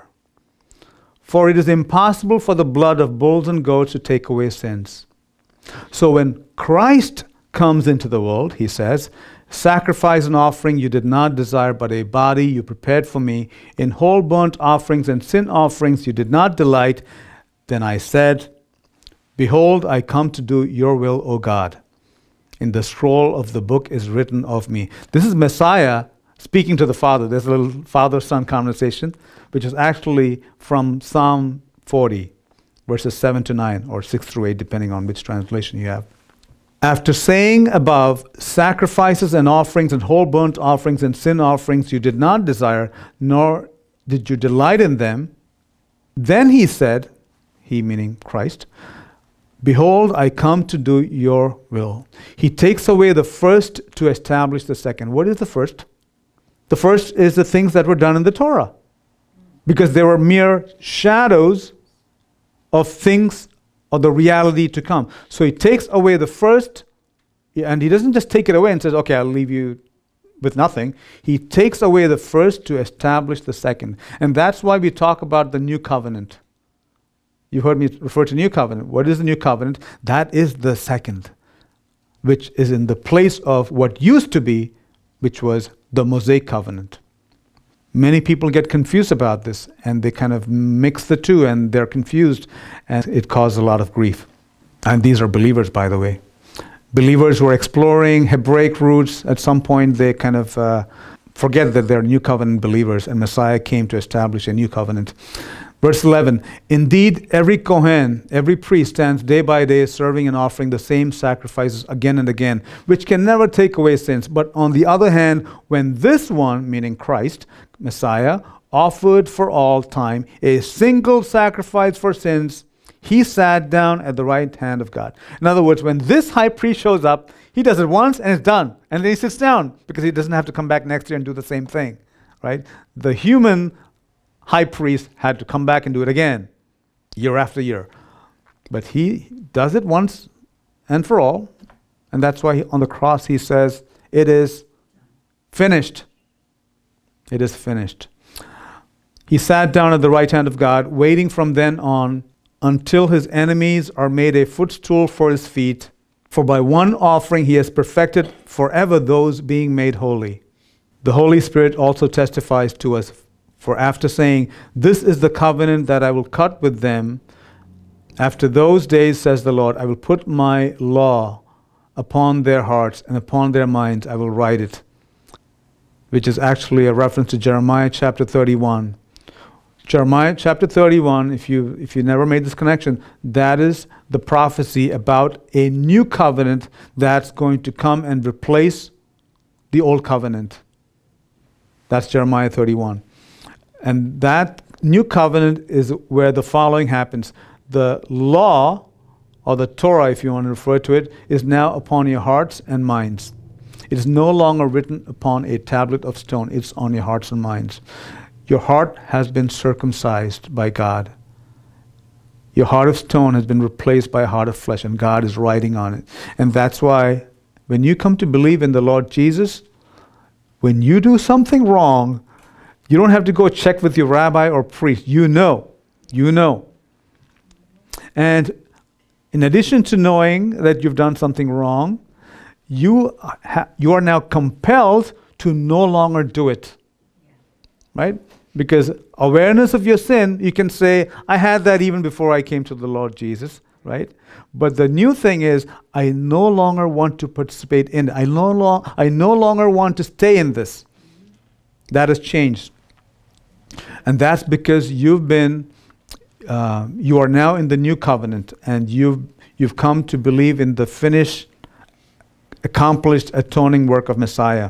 For it is impossible for the blood of bulls and goats to take away sins. So when Christ comes into the world, he says, sacrifice and offering you did not desire, but a body you prepared for me. In whole burnt offerings and sin offerings you did not delight. Then I said, behold, I come to do your will, O God. In the scroll of the book is written of me. This is Messiah speaking to the Father. There's a little father-son conversation, which is actually from Psalm forty, verses seven to nine, or six through eight, depending on which translation you have. After saying above, sacrifices and offerings and whole burnt offerings and sin offerings you did not desire, nor did you delight in them, then he said, he meaning Christ, behold, I come to do your will. He takes away the first to establish the second. What is the first? The first is the things that were done in the Torah, because they were mere shadows of things of the reality to come. So he takes away the first, and he doesn't just take it away and says, okay, I'll leave you with nothing. He takes away the first to establish the second. And that's why we talk about the new covenant. You heard me refer to new covenant. What is the new covenant? That is the second, which is in the place of what used to be, which was the Mosaic covenant. Many people get confused about this, and they kind of mix the two, and they're confused, and it causes a lot of grief. And these are believers, by the way. Believers who are exploring Hebraic roots, at some point they kind of uh, forget that they're new covenant believers, and Messiah came to establish a new covenant. Verse eleven, indeed, every Kohen, every priest stands day by day serving and offering the same sacrifices again and again, which can never take away sins. But on the other hand, when this one, meaning Christ, Messiah, offered for all time a single sacrifice for sins, he sat down at the right hand of God. In other words, when this high priest shows up, he does it once and it's done. And then he sits down because he doesn't have to come back next year and do the same thing, right? The human high priest had to come back and do it again. year after year. But he does it once and for all. And that's why he, on the cross he says, it is finished. It is finished. He sat down at the right hand of God, waiting from then on until his enemies are made a footstool for his feet. For by one offering he has perfected forever those being made holy. The Holy Spirit also testifies to us. For after saying, this is the covenant that I will cut with them, after those days, says the Lord, I will put my law upon their hearts, and upon their minds I will write it. Which is actually a reference to Jeremiah chapter thirty-one. Jeremiah chapter thirty-one, if you if you never made this connection, that is the prophecy about a new covenant that's going to come and replace the old covenant. That's Jeremiah thirty-one. And that new covenant is where the following happens. The law, or the Torah, if you want to refer to it, is now upon your hearts and minds. It is no longer written upon a tablet of stone. It's on your hearts and minds. Your heart has been circumcised by God. Your heart of stone has been replaced by a heart of flesh, and God is writing on it. And that's why when you come to believe in the Lord Jesus, when you do something wrong, you don't have to go check with your rabbi or priest. You know. You know. And in addition to knowing that you've done something wrong, you ha- you are now compelled to no longer do it. Right? Because awareness of your sin, you can say, I had that even before I came to the Lord Jesus. Right? But the new thing is, I no longer want to participate in it. I no, lo- I no longer want to stay in this. That has changed. And that's because you've been, uh, you are now in the new covenant, and you've, you've come to believe in the finished, accomplished, atoning work of Messiah.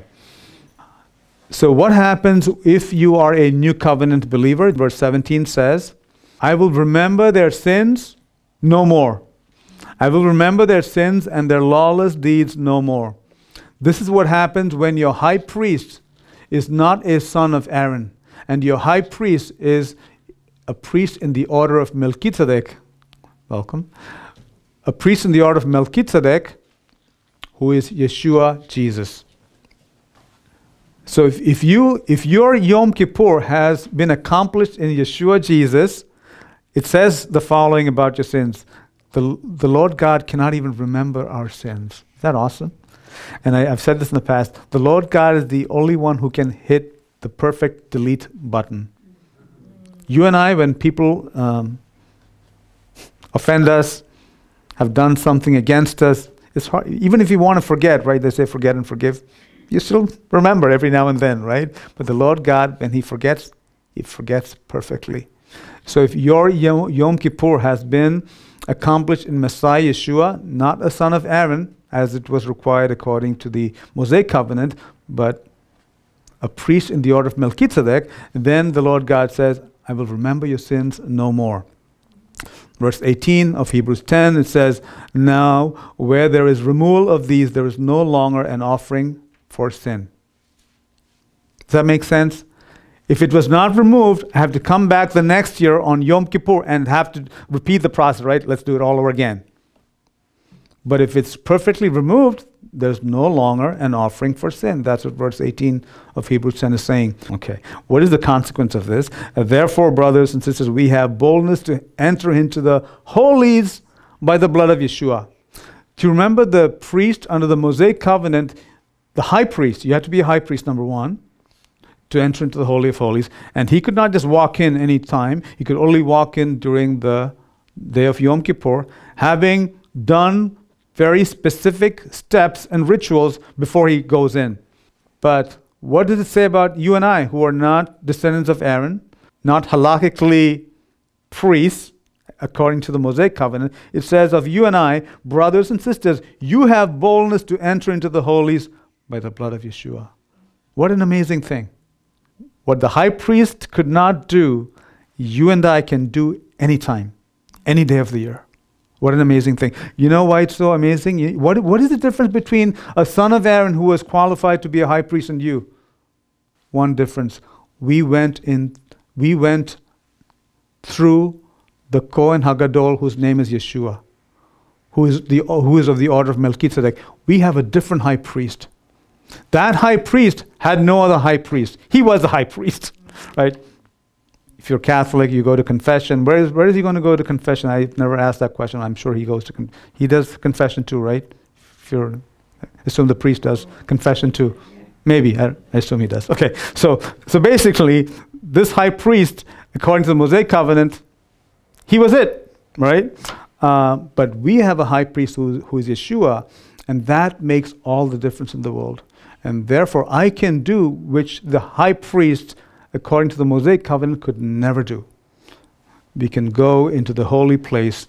So what happens if you are a new covenant believer? Verse seventeen says, I will remember their sins no more. I will remember their sins and their lawless deeds no more. This is what happens when your high priest is not a son of Aaron, and your high priest is a priest in the order of Melchizedek. Welcome. A priest in the order of Melchizedek, who is Yeshua Jesus. So if, if you if your Yom Kippur has been accomplished in Yeshua Jesus, it says the following about your sins. The, the Lord God cannot even remember our sins. Is that awesome? And I, I've said this in the past. The Lord God is the only one who can hit the perfect delete button. You and I, when people um, offend us, have done something against us, it's hard. Even if you want to forget, right? They say forget and forgive. You still remember every now and then, right? But the Lord God, when He forgets, He forgets perfectly. So if your Yom, Yom Kippur has been accomplished in Messiah Yeshua, not a son of Aaron, as it was required according to the Mosaic covenant, but a priest in the order of Melchizedek, then the Lord God says, I will remember your sins no more. Verse eighteen of Hebrews ten, it says, now where there is removal of these, there is no longer an offering for sin. Does that make sense? If it was not removed, I have to come back the next year on Yom Kippur and have to repeat the process, right? Let's do it all over again. But if it's perfectly removed, there's no longer an offering for sin. That's what verse eighteen of Hebrews ten is saying. Okay, what is the consequence of this? Uh, Therefore, brothers and sisters, we have boldness to enter into the holies by the blood of Yeshua. Do you remember the priest under the Mosaic covenant, the high priest? You had to be a high priest, number one, to enter into the Holy of Holies. And he could not just walk in any time. He could only walk in during the day of Yom Kippur, having done very specific steps and rituals before he goes in. But what does it say about you and I, who are not descendants of Aaron, not halakhically priests, according to the Mosaic covenant? It says of you and I, brothers and sisters, you have boldness to enter into the holies by the blood of Yeshua. What an amazing thing. What the high priest could not do, you and I can do anytime, any day of the year. What an amazing thing. You know why it's so amazing? What, what is the difference between a son of Aaron who was qualified to be a high priest and you? One difference. We went in, we went through the Kohen Hagadol, whose name is Yeshua, who is, the, who is of the order of Melchizedek. We have a different high priest. That high priest had no other high priest. He was the high priest, right? If you're Catholic, you go to confession. Where is, where is he going to go to confession? I never asked that question. I'm sure he goes to, con- he does confession too, right? If you're, I assume the priest does confession too. Maybe, I, I assume he does. Okay, so so basically, this high priest, according to the Mosaic covenant, he was it, right? Uh, but we have a high priest who, who is Yeshua, and that makes all the difference in the world. And therefore, I can do which the high priest, according to the Mosaic covenant, could never do. We can go into the holy place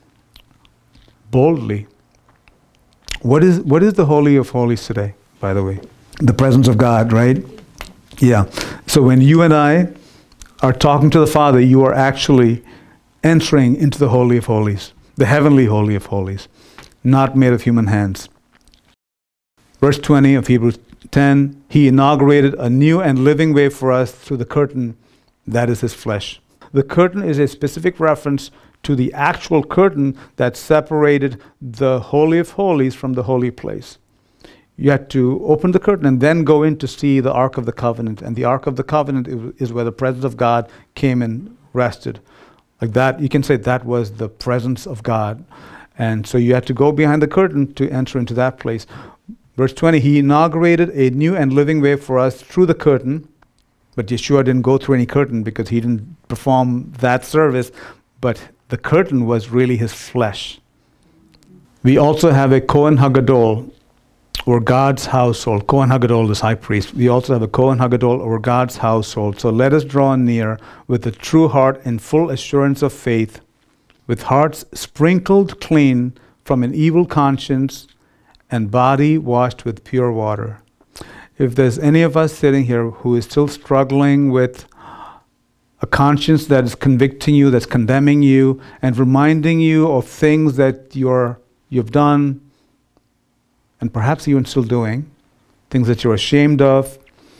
boldly. What is what is the Holy of Holies today, by the way? The presence of God, right? Yeah. So when you and I are talking to the Father, you are actually entering into the Holy of Holies, the heavenly Holy of Holies, not made of human hands. Verse twenty of Hebrews ten, he inaugurated a new and living way for us through the curtain, that is his flesh. The curtain is a specific reference to the actual curtain that separated the Holy of Holies from the holy place. You had to open the curtain and then go in to see the Ark of the Covenant. And the Ark of the Covenant is, is where the presence of God came and rested. Like that, you can say that was the presence of God. And so you had to go behind the curtain to enter into that place. Verse twenty, he inaugurated a new and living way for us through the curtain. But Yeshua didn't go through any curtain because he didn't perform that service. But the curtain was really his flesh. We also have a Kohen Hagadol, or God's household. Kohen Hagadol is high priest. We also have a Kohen Hagadol, or God's household. So let us draw near with a true heart and full assurance of faith, with hearts sprinkled clean from an evil conscience and body washed with pure water. If there's any of us sitting here who is still struggling with a conscience that is convicting you, that's condemning you, and reminding you of things that you're, you've done, and perhaps even still doing, things that you're ashamed of,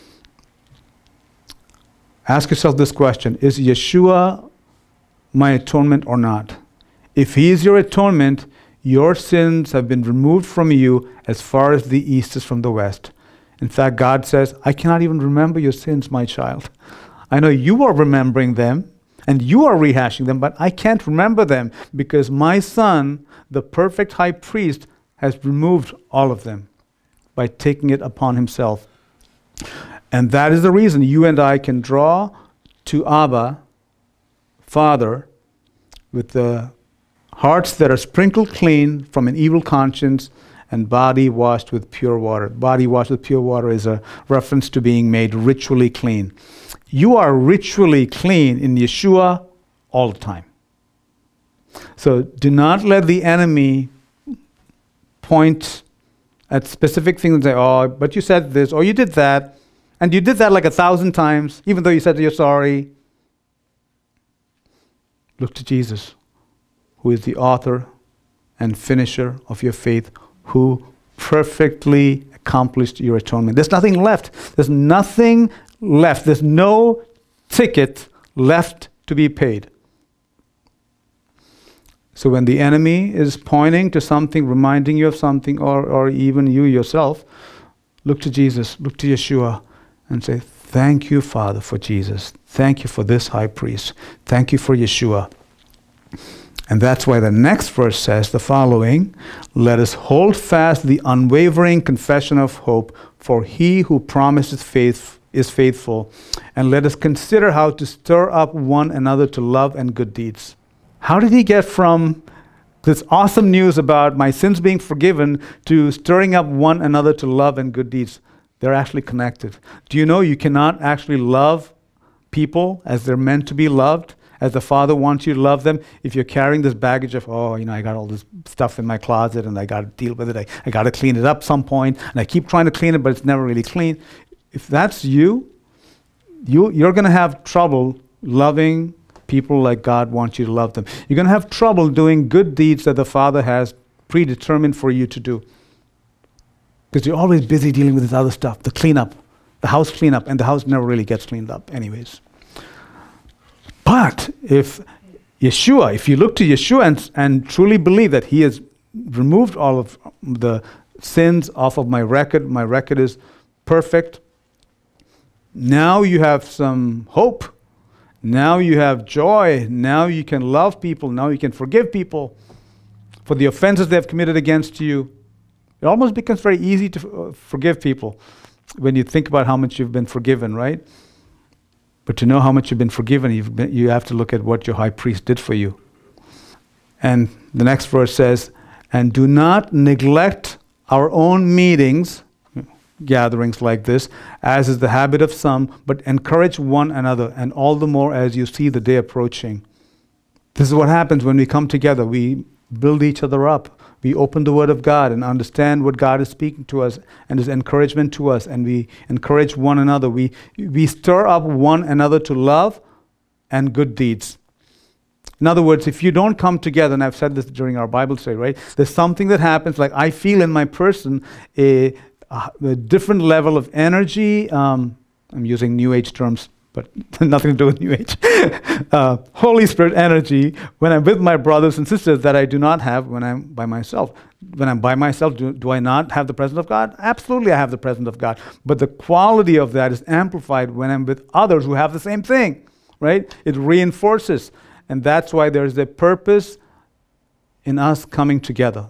ask yourself this question: is Yeshua my atonement or not? If he is your atonement, your sins have been removed from you as far as the east is from the west. In fact, God says, I cannot even remember your sins, my child. I know you are remembering them, and you are rehashing them, but I can't remember them because my Son, the perfect high priest, has removed all of them by taking it upon himself. And that is the reason you and I can draw to Abba, Father, with the hearts that are sprinkled clean from an evil conscience and body washed with pure water. Body washed with pure water is a reference to being made ritually clean. You are ritually clean in Yeshua all the time. So do not let the enemy point at specific things and say, oh, but you said this, or you did that, and you did that like a thousand times, even though you said you're sorry. Look to Jesus, who is the author and finisher of your faith, who perfectly accomplished your atonement. There's nothing left. There's nothing left. There's no ticket left to be paid. So when the enemy is pointing to something, reminding you of something, or, or even you yourself, look to Jesus, look to Yeshua, and say, thank you, Father, for Jesus. Thank you for this high priest. Thank you for Yeshua. And that's why the next verse says the following: let us hold fast the unwavering confession of hope, for he who promises faith is faithful. And let us consider how to stir up one another to love and good deeds. How did he get from this awesome news about my sins being forgiven to stirring up one another to love and good deeds? They're actually connected. Do you know you cannot actually love people as they're meant to be loved, as the Father wants you to love them, if you're carrying this baggage of, oh, you know, I got all this stuff in my closet and I got to deal with it. I, I got to clean it up some point, and I keep trying to clean it, but it's never really clean. If that's you, you you're going to have trouble loving people like God wants you to love them. You're going to have trouble doing good deeds that the Father has predetermined for you to do, because you're always busy dealing with this other stuff, the cleanup, the house cleanup, and the house never really gets cleaned up anyways. But if Yeshua, if you look to Yeshua and, and truly believe that he has removed all of the sins off of my record, my record is perfect, now you have some hope. Now you have joy. Now you can love people. Now you can forgive people for the offenses they have committed against you. It almost becomes very easy to uh, forgive people when you think about how much you've been forgiven, right? But to know how much you've been forgiven, you've been, you have to look at what your high priest did for you. And the next verse says, and do not neglect our own meetings, gatherings like this, as is the habit of some, but encourage one another, and all the more as you see the day approaching. This is what happens when we come together. We build each other up. We open the Word of God and understand what God is speaking to us and His encouragement to us, and we encourage one another. We, we stir up one another to love and good deeds. In other words, if you don't come together, and I've said this during our Bible study, right? There's something that happens, like I feel in my person a, a different level of energy. Um, I'm using New Age terms, but nothing to do with New Age. uh, Holy Spirit energy when I'm with my brothers and sisters that I do not have when I'm by myself. When I'm by myself, do, do I not have the presence of God? Absolutely, I have the presence of God. But the quality of that is amplified when I'm with others who have the same thing, right? It reinforces. And that's why there's a purpose in us coming together.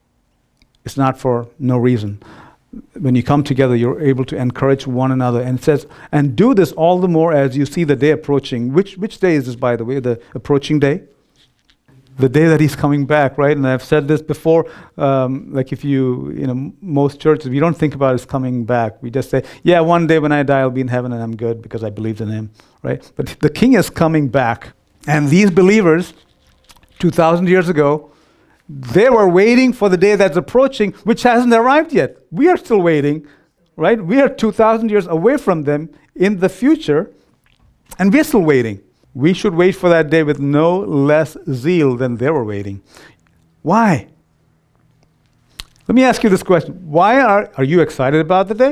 It's not for no reason. When you come together, you're able to encourage one another. And it says, and do this all the more as you see the day approaching. Which which day is this, by the way? The approaching day? The day that He's coming back, right? And I've said this before, um, like if you, you know, most churches, we don't think about His coming back. We just say, yeah, one day when I die, I'll be in heaven and I'm good because I believed in Him, right? But the King is coming back. And these believers, two thousand years ago, they were waiting for the day that's approaching, which hasn't arrived yet. We are still waiting, right? We are two thousand years away from them in the future, and we're still waiting. We should wait for that day with no less zeal than they were waiting. Why? Let me ask you this question. Why are, are you excited about the day?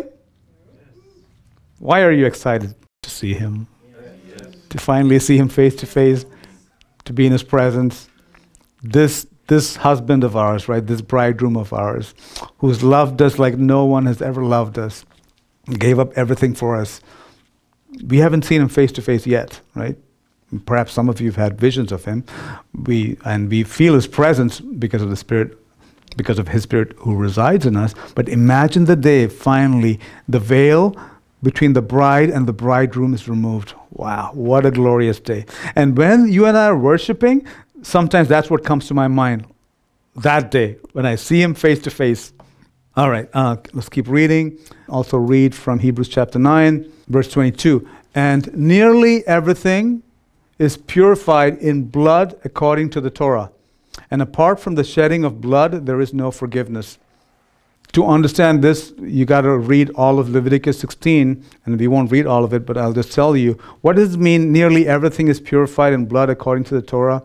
Why are you excited to see Him? To finally see Him face to face, to be in His presence. This this husband of ours, right, this bridegroom of ours, who's loved us like no one has ever loved us, gave up everything for us. We haven't seen Him face to face yet, right? Perhaps some of you have had visions of Him. We and we feel His presence because of the Spirit, because of His Spirit who resides in us. But imagine the day finally the veil between the bride and the bridegroom is removed. Wow, what a glorious day. And when you and I are worshiping, sometimes that's what comes to my mind. That day, when I see Him face to face. All right, uh, let's keep reading. Also read from Hebrews chapter nine, verse twenty-two. And nearly everything is purified in blood according to the Torah. And apart from the shedding of blood, there is no forgiveness. To understand this, you got to read all of Leviticus sixteen, and we won't read all of it, but I'll just tell you. What does it mean, nearly everything is purified in blood according to the Torah?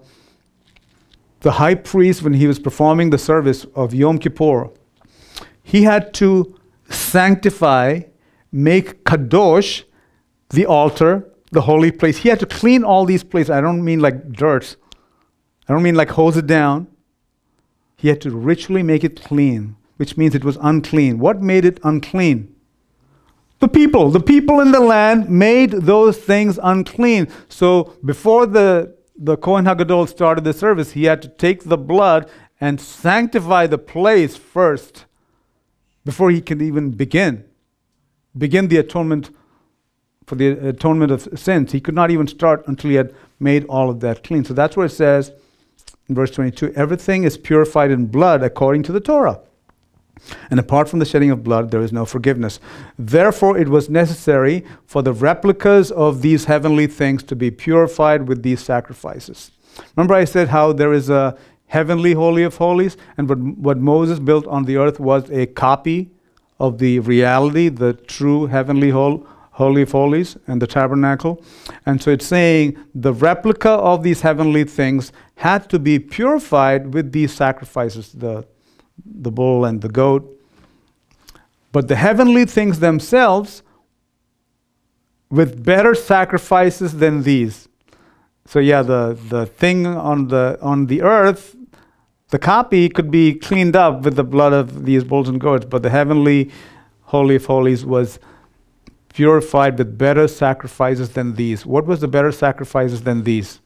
The high priest, when he was performing the service of Yom Kippur, he had to sanctify, make kadosh, the altar, the holy place. He had to clean all these places. I don't mean like dirt. I don't mean like hose it down. He had to ritually make it clean, which means it was unclean. What made it unclean? The people. The people in the land made those things unclean. So before the, the Kohen HaGadol started the service, he had to take the blood and sanctify the place first before he could even begin. Begin the atonement for the atonement of sins. He could not even start until he had made all of that clean. So that's where it says in verse twenty-two, everything is purified in blood according to the Torah. And apart from the shedding of blood, there is no forgiveness. Therefore, it was necessary for the replicas of these heavenly things to be purified with these sacrifices. Remember I said how there is a heavenly Holy of Holies, and what, what Moses built on the earth was a copy of the reality, the true heavenly Hol- Holy of Holies and the tabernacle. And so it's saying the replica of these heavenly things had to be purified with these sacrifices, the the bull and the goat. But the heavenly things themselves with better sacrifices than these. So yeah, the, the thing on the on the earth, the copy could be cleaned up with the blood of these bulls and goats, but the heavenly Holy of Holies was purified with better sacrifices than these. What was the better sacrifices than these?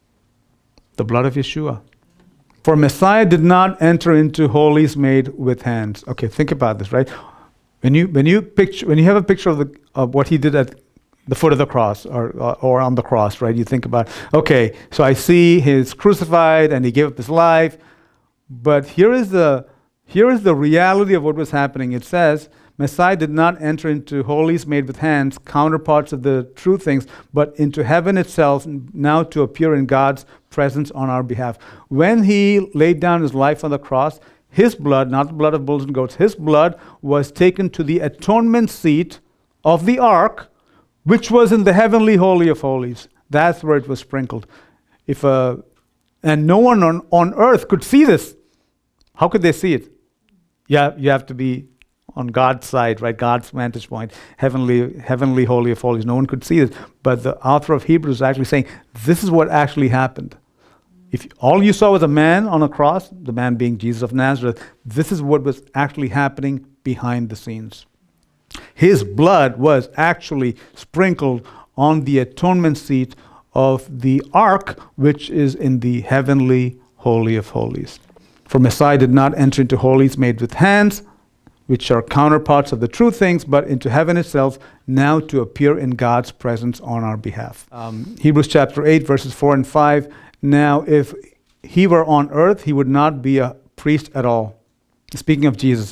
The blood of Yeshua. For Messiah did not enter into holies made with hands. Okay, think about this, right? When you when you picture when you have a picture of the of what he did at the foot of the cross or or on the cross, right? You think about, okay, so I see he's crucified and he gave up his life, but here is the here is the reality of what was happening. It says, Messiah did not enter into holies made with hands, counterparts of the true things, but into heaven itself, now to appear in God's presence on our behalf. When he laid down his life on the cross, his blood, not the blood of bulls and goats, his blood was taken to the atonement seat of the ark, which was in the heavenly Holy of Holies. That's where it was sprinkled. If uh, and no one on, on earth could see this. How could they see it? Yeah, you have to be on God's side, right? God's vantage point, heavenly, heavenly Holy of Holies. No one could see this. But the author of Hebrews is actually saying, this is what actually happened. If all you saw was a man on a cross, the man being Jesus of Nazareth, this is what was actually happening behind the scenes. His blood was actually sprinkled on the atonement seat of the ark, which is in the heavenly Holy of Holies. For Messiah did not enter into holies made with hands, which are counterparts of the true things, but into heaven itself, now to appear in God's presence on our behalf. Um, Hebrews chapter eight, verses four and five. Now, if he were on earth, he would not be a priest at all. Speaking of Jesus,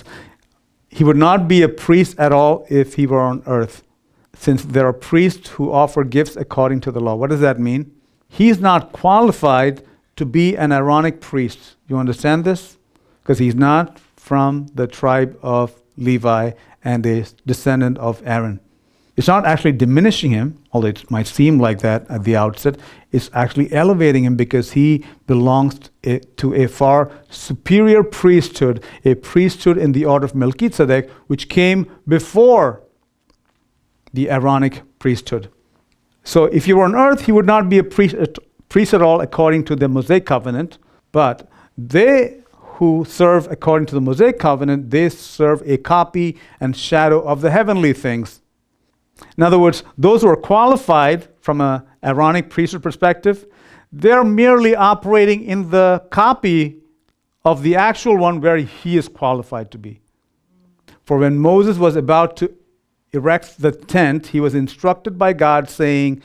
he would not be a priest at all if he were on earth, since there are priests who offer gifts according to the law. What does that mean? He's not qualified to be an Aaronic priest. You understand this? Because he's not from the tribe of Levi and a descendant of Aaron. It's not actually diminishing him, although it might seem like that at the outset. It's actually elevating him because he belongs to a far superior priesthood, a priesthood in the order of Melchizedek, which came before the Aaronic priesthood. So if you were on earth, he would not be a priest, a priest at all according to the Mosaic covenant, but they who serve according to the Mosaic covenant, they serve a copy and shadow of the heavenly things. In other words, those who are qualified from an Aaronic priesthood perspective, they're merely operating in the copy of the actual one where he is qualified to be. For when Moses was about to erect the tent, he was instructed by God saying,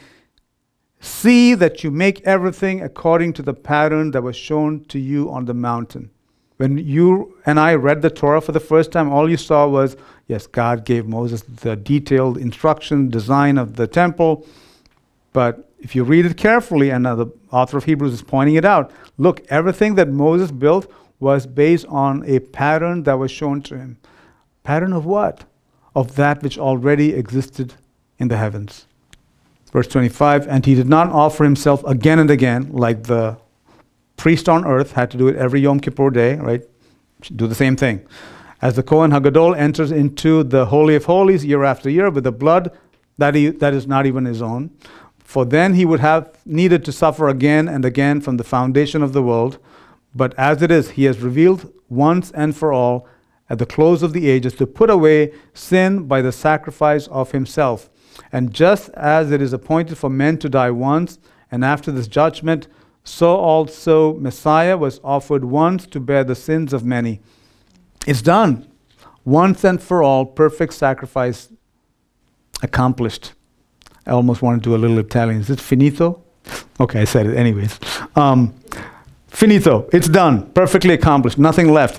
"See that you make everything according to the pattern that was shown to you on the mountain." When you and I read the Torah for the first time, all you saw was, yes, God gave Moses the detailed instruction, design of the temple. But if you read it carefully, and uh, the author of Hebrews is pointing it out, look, everything that Moses built was based on a pattern that was shown to him. Pattern of what? Of that which already existed in the heavens. Verse twenty-five, and he did not offer himself again and again like the priest on earth had to do it every Yom Kippur day, right? Do the same thing. As the Kohen Hagadol enters into the Holy of Holies year after year with the blood that, he, that is not even his own, for then he would have needed to suffer again and again from the foundation of the world. But as it is, he has revealed once and for all at the close of the ages to put away sin by the sacrifice of himself. And just as it is appointed for men to die once, and after this judgment, so also Messiah was offered once to bear the sins of many. It's done. Once and for all, perfect sacrifice accomplished. I almost want to do a little Italian. Is it finito? Okay, I said it anyways. Um, finito. It's done. Perfectly accomplished. Nothing left.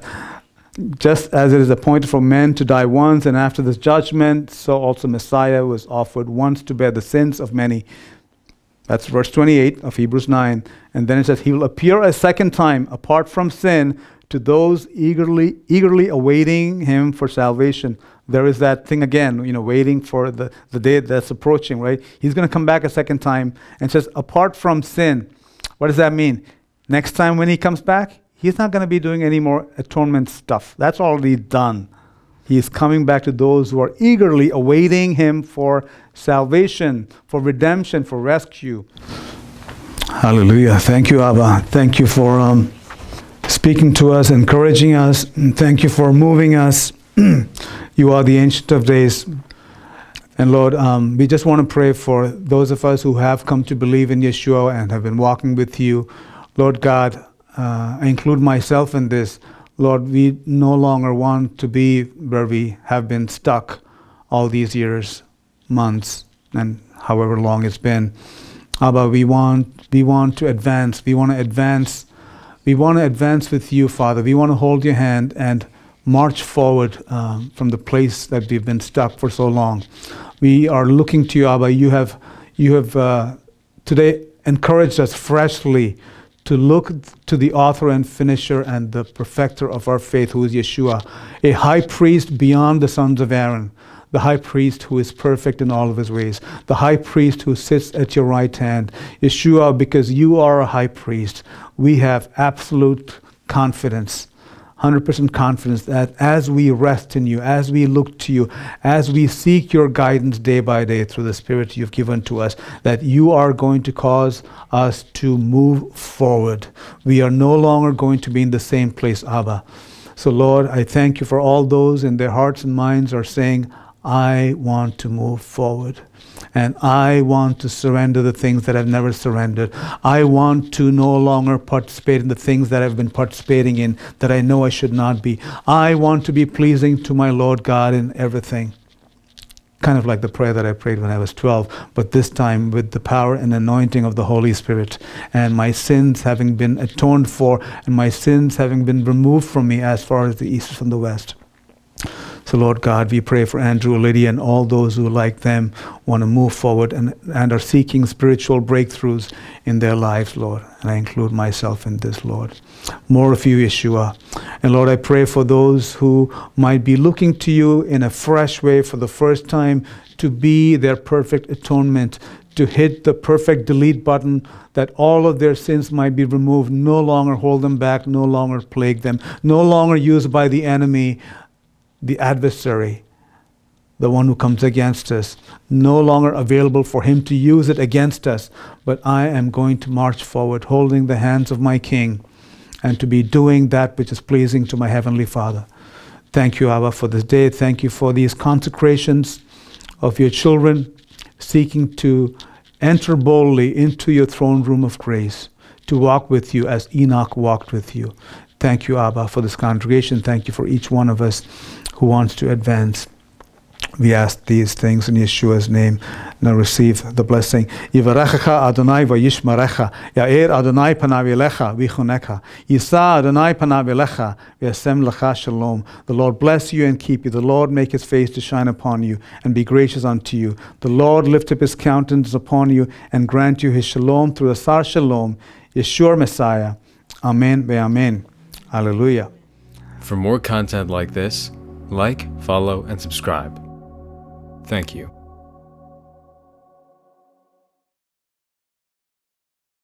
Just as it is appointed for men to die once, and after this judgment, so also Messiah was offered once to bear the sins of many. That's verse twenty-eight of Hebrews nine. And then it says, he will appear a second time apart from sin to those eagerly eagerly awaiting him for salvation. There is that thing again, you know, waiting for the, the day that's approaching, right? He's going to come back a second time and says, apart from sin. What does that mean? Next time when he comes back, he's not going to be doing any more atonement stuff. That's already done. He is coming back to those who are eagerly awaiting him for salvation, for redemption, for rescue. Hallelujah. Thank you, Abba. Thank you for um, speaking to us, encouraging us, and thank you for moving us. You are the Ancient of Days. And Lord, um, we just want to pray for those of us who have come to believe in Yeshua and have been walking with you. Lord God, uh, I include myself in this. Lord, we no longer want to be where we have been stuck all these years, months, and however long it's been. Abba, we want, we want to advance. We want to advance. We want to advance with you, Father. We want to hold your hand and march forward uh, from the place that we've been stuck for so long. We are looking to you, Abba. You have, you have uh, today encouraged us freshly to look to the author and finisher and the perfecter of our faith, who is Yeshua, a high priest beyond the sons of Aaron, the high priest who is perfect in all of his ways, the high priest who sits at your right hand. Yeshua, because you are a high priest, we have absolute confidence, one hundred percent confidence that as we rest in you, as we look to you, as we seek your guidance day by day through the Spirit you've given to us, that you are going to cause us to move forward. We are no longer going to be in the same place, Abba. So Lord, I thank you for all those in their hearts and minds are saying, I want to move forward. And I want to surrender the things that I've never surrendered. I want to no longer participate in the things that I've been participating in that I know I should not be. I want to be pleasing to my Lord God in everything. Kind of like the prayer that I prayed when I was twelve, but this time with the power and anointing of the Holy Spirit, and my sins having been atoned for, and my sins having been removed from me as far as the east is from the west. So Lord God, we pray for Andrew, Lydia, and all those who, like them, want to move forward and, and are seeking spiritual breakthroughs in their lives, Lord. And I include myself in this, Lord. More of you, Yeshua. And Lord, I pray for those who might be looking to you in a fresh way for the first time to be their perfect atonement, to hit the perfect delete button, that all of their sins might be removed, no longer hold them back, no longer plague them, no longer used by the enemy, the adversary, the one who comes against us, no longer available for him to use it against us. But I am going to march forward, holding the hands of my King, and to be doing that which is pleasing to my Heavenly Father. Thank you, Abba, for this day. Thank you for these consecrations of your children, seeking to enter boldly into your throne room of grace, to walk with you as Enoch walked with you. Thank you, Abba, for this congregation. Thank you for each one of us who wants to advance. We ask these things in Yeshua's name. Now receive the blessing. Yivarechecha Adonai vayishmerecha. Ya'er Adonai panav elecha v'chunecha. Yisa Adonai panav elecha v'yasem lecha shalom. The Lord bless you and keep you. The Lord make his face to shine upon you and be gracious unto you. The Lord lift up his countenance upon you and grant you his shalom through the Sar Shalom, Yeshua Messiah. Amen ve'amen. Hallelujah. For more content like this, like, follow, and subscribe. Thank you.